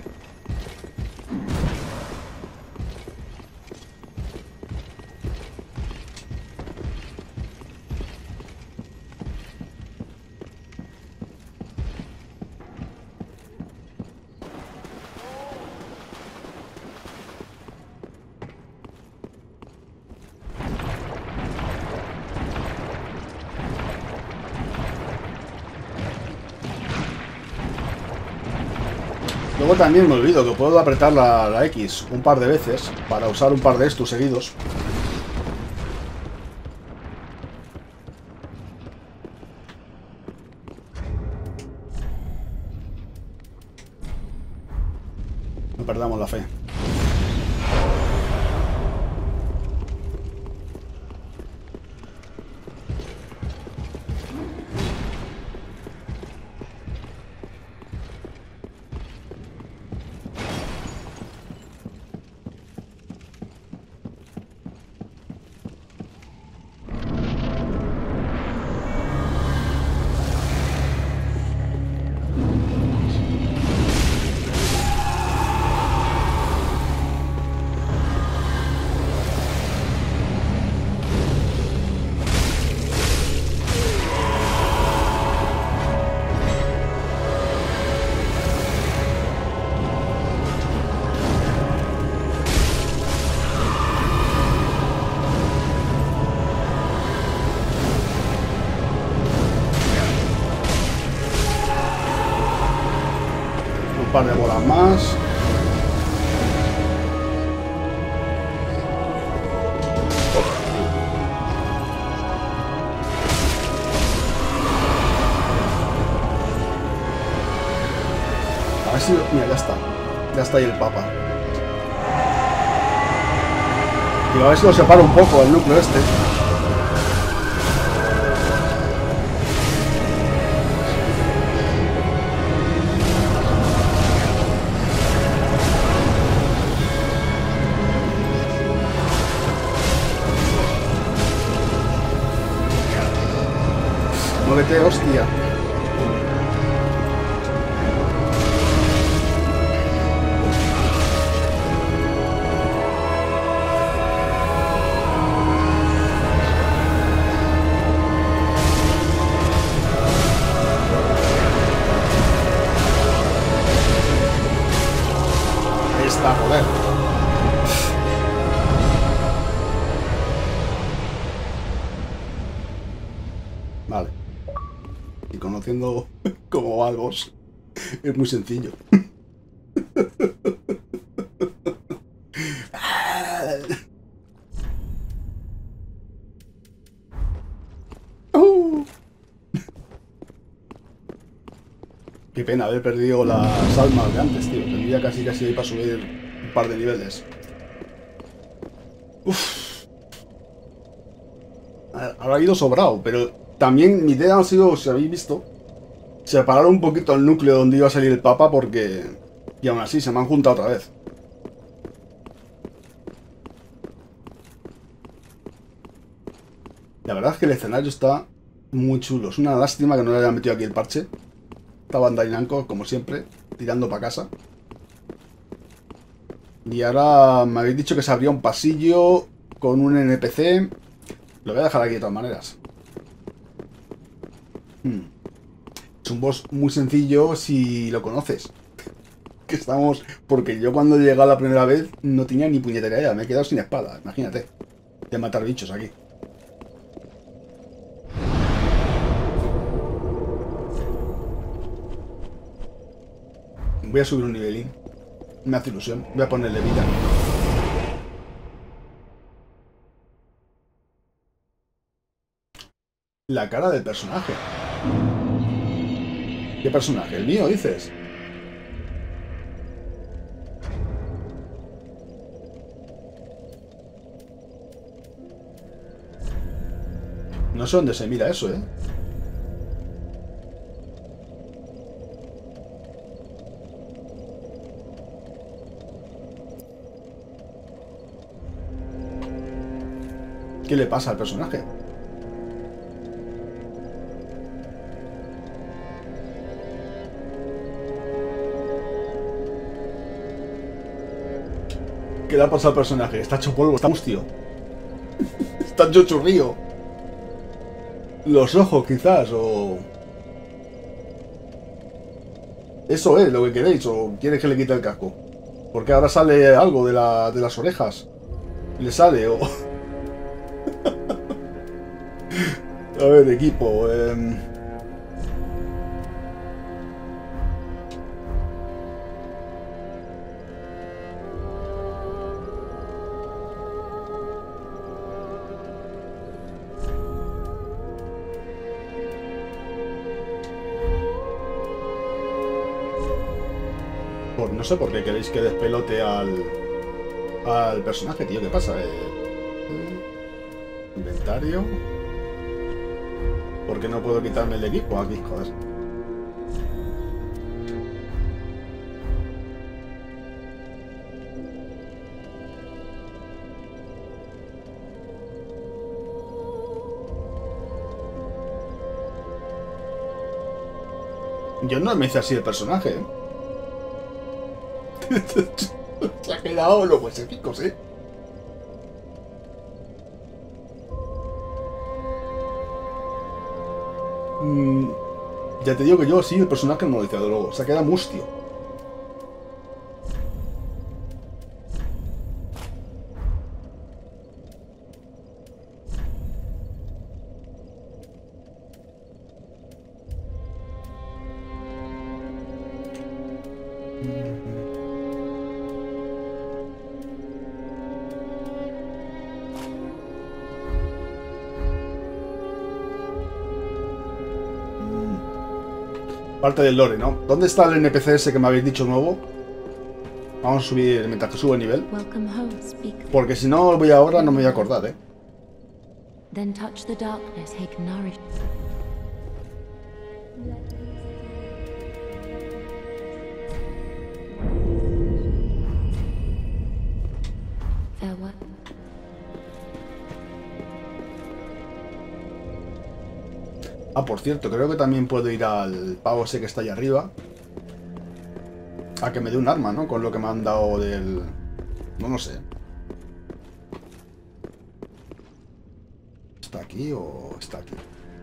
Luego también me olvido que puedo apretar la, la X un par de veces para usar un par de estos seguidos. No perdamos la fe. Un par de bolas más. A ver si... Mira, ya está. Ya está ahí el papa. Digo, a ver si lo separo un poco el núcleo este. Muévete, hostia. Ahí está, joder. Vale. Y conociendo cómo va el boss, es muy sencillo. Qué pena haber perdido las almas de antes, tío. Tendría casi casi ahí para subir un par de niveles. Uf. Ahora ha ido sobrado, pero también mi idea ha sido, si habéis visto, separar un poquito el núcleo donde iba a salir el Papa porque... Y aún así se me han juntado otra vez. La verdad es que el escenario está muy chulo. Es una lástima que no le hayan metido aquí el parche. Está Bandai Namco, como siempre, tirando para casa. Y ahora me habéis dicho que se abría un pasillo con un N P C. Lo voy a dejar aquí de todas maneras. Hmm. Es un boss muy sencillo si lo conoces. Que estamos... Porque yo cuando llegué la primera vez no tenía ni puñetera idea. Me he quedado sin espada, imagínate. De matar bichos aquí. Voy a subir un nivelín. Me hace ilusión. Voy a ponerle vida. La cara del personaje. ¿Qué personaje? ¿El mío, dices? No sé dónde se mira eso, ¿eh? ¿Qué le pasa al personaje? ¿Qué le ha pasado al personaje? Está hecho polvo, está mustio. Está hecho churrío. Los ojos, quizás, o... Eso es lo que queréis, o quieres que le quite el casco. Porque ahora sale algo de, la, de las orejas. Le sale, o... A ver, equipo. Eh... Pues no sé por qué queréis que despelote al, al personaje, tío. ¿Qué pasa? Eh... Inventario. ¿Por qué no puedo quitarme el equipo aquí? Joder. Yo no me hice así el personaje, ¿eh? Se ha quedado los huesecicos, ¿eh? Mm, ya te digo que yo sí, el personaje no lo hice, de luego. Se ha quedado mustio. Parte del lore, ¿no? ¿Dónde está el N P C ese que me habéis dicho nuevo? Vamos a subir mientras que sube el nivel. Welcome home, speak. Porque si no voy ahora no me voy a acordar, ¿eh? Then touch the darkness, take nourish. Farewell. Ah, por cierto, creo que también puedo ir al pavo ese que está ahí arriba. A que me dé un arma, ¿no? Con lo que me han dado del... No lo sé. ¿Está aquí o está aquí?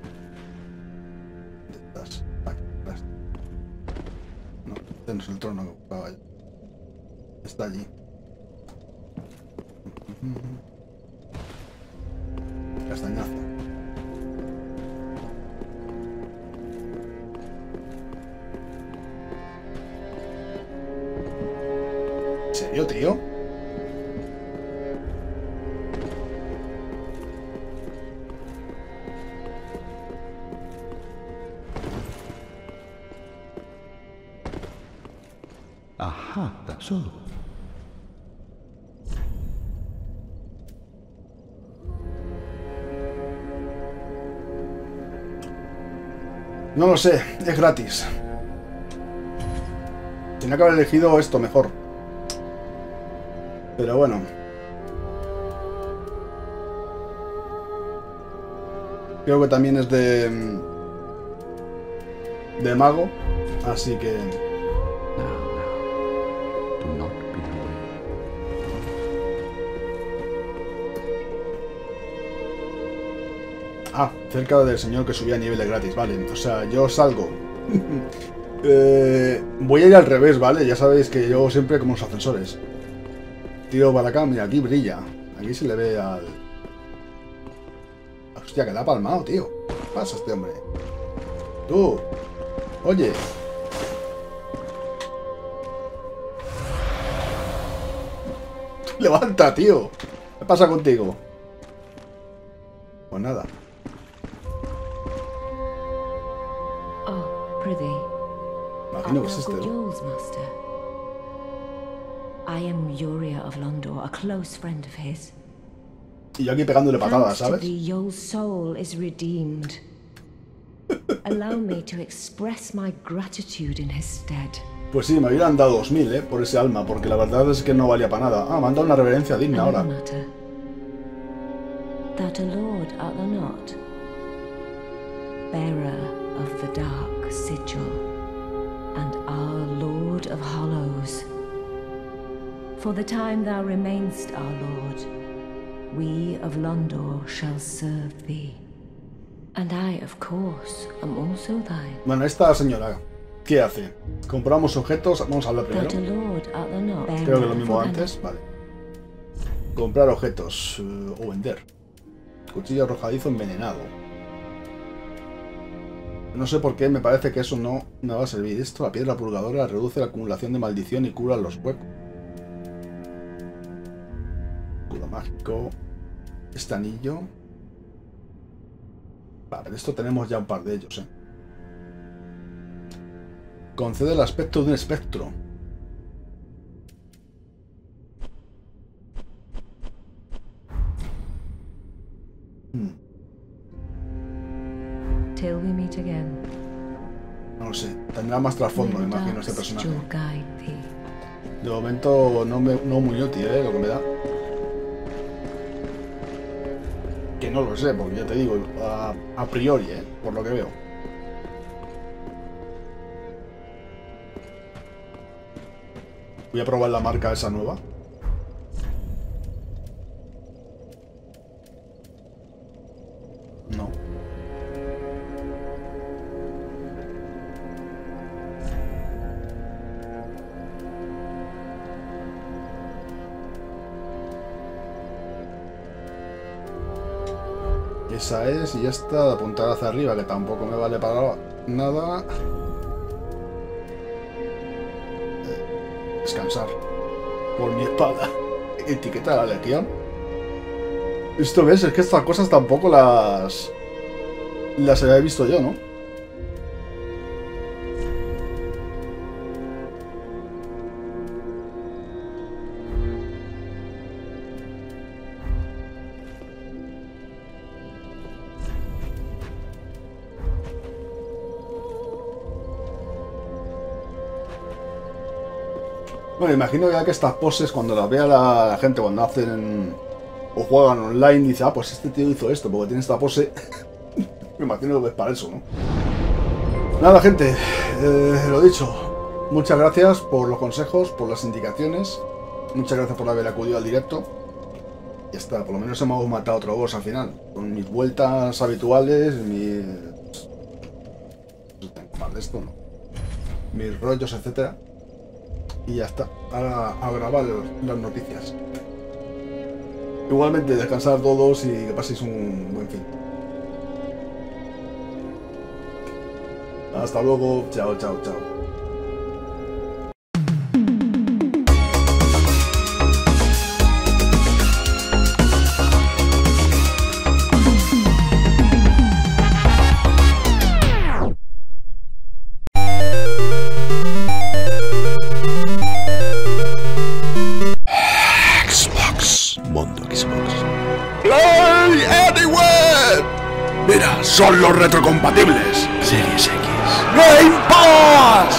¿Dónde estás? Aquí, estás. No, este no es el trono que buscaba yo. Está allí. Castañazo. ¿En serio, tío? Aha, that's all. No lo sé, es gratis. Tenía que haber elegido esto mejor. Pero bueno. Creo que también es de... de mago. Así que... Now, now, do not be away. Ah, cerca del señor que subía a niveles gratis, vale. O sea, yo salgo. eh, voy a ir al revés, ¿vale? Ya sabéis que yo siempre como los ascensores. Tiro para acá, mira, aquí brilla. Aquí se le ve al... Hostia, que la ha palmado, tío. ¿Qué pasa este hombre? Tú. Oye. Levanta, tío. ¿Qué pasa contigo? Pues nada. Oh, prithee. Imagino que Art es este, thou good ¿no? Jules, master? I am Yuria of Londor, a close friend of his. Y yo aquí pegándole patadas, Thanks to ¿sabes? thee, Yol's soul is redeemed. Allow me to express my gratitude in his stead. Pues sí, me hubieran dado dos mil, ¿eh? Por ese alma, porque la verdad es que no valía para nada. Ah, me han dado una reverencia digna Another ahora. matter. That a lord art thou not? Bearer of the dark sigil, and our Lord of Hollows. For the time thou remainst our Lord, we of Londor shall serve thee. And I, of course, am also thine. Bueno, esta señora, ¿qué hace? Compramos objetos, vamos a hablar primero. That a lord art thou not? Creo que lo mismo For antes, vale. Comprar objetos eh, o vender. Cuchillo arrojadizo envenenado. No sé por qué, me parece que eso no me va a servir. Esto, la piedra purgadora, reduce la acumulación de maldición y cura los huecos. Escudo mágico. Este anillo. Vale, esto tenemos ya un par de ellos, eh. Concede el aspecto de un espectro. Hmm. Till we meet again. No lo sé, tendrá más trasfondo, me May the imagino, dark este personaje. sigil guide thee. De momento no, me, no muy útil, ¿eh? Lo que me da. Que no lo sé, porque ya te digo, a, a priori, ¿eh? Por lo que veo. Voy a probar la marca esa nueva. No. Esa es, y esta de apuntar hacia arriba, que tampoco me vale para nada. Eh, descansar. Por mi espada. Etiqueta de la legión. Esto ves, es que estas cosas tampoco las... las había visto yo, ¿no? Bueno, imagino ya que estas poses, cuando las vea la, la gente cuando hacen o juegan online, dice, ah, pues este tío hizo esto porque tiene esta pose. Me imagino que es para eso, ¿no? Nada, gente, eh, lo dicho. Muchas gracias por los consejos, por las indicaciones. Muchas gracias por haber acudido al directo. Ya está, por lo menos hemos matado otro boss al final. Con mis vueltas habituales, mis... tengo más de esto, ¿no? Mis rollos, etcétera. Y ya está. Ahora a grabar las noticias. Igualmente, descansar todos y que paséis un buen fin. Hasta luego. Chao, chao, chao. Mira, son los retrocompatibles. Series X. Game Pass.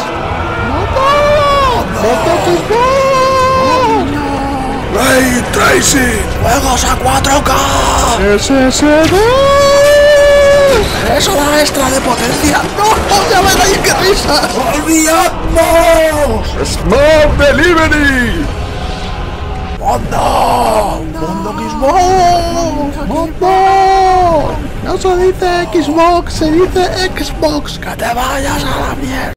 Ray Tracing. Juegos a cuatro K. S S D. Eso da extra de potencia. No, ya ven ahí, qué risas. ¡Olvidadnos! Smart Delivery. ¡Mondo! ¡Mondo Xbox! ¡Mondo! No se dice Xbox, se dice Xbox. ¡Que te vayas a la mierda!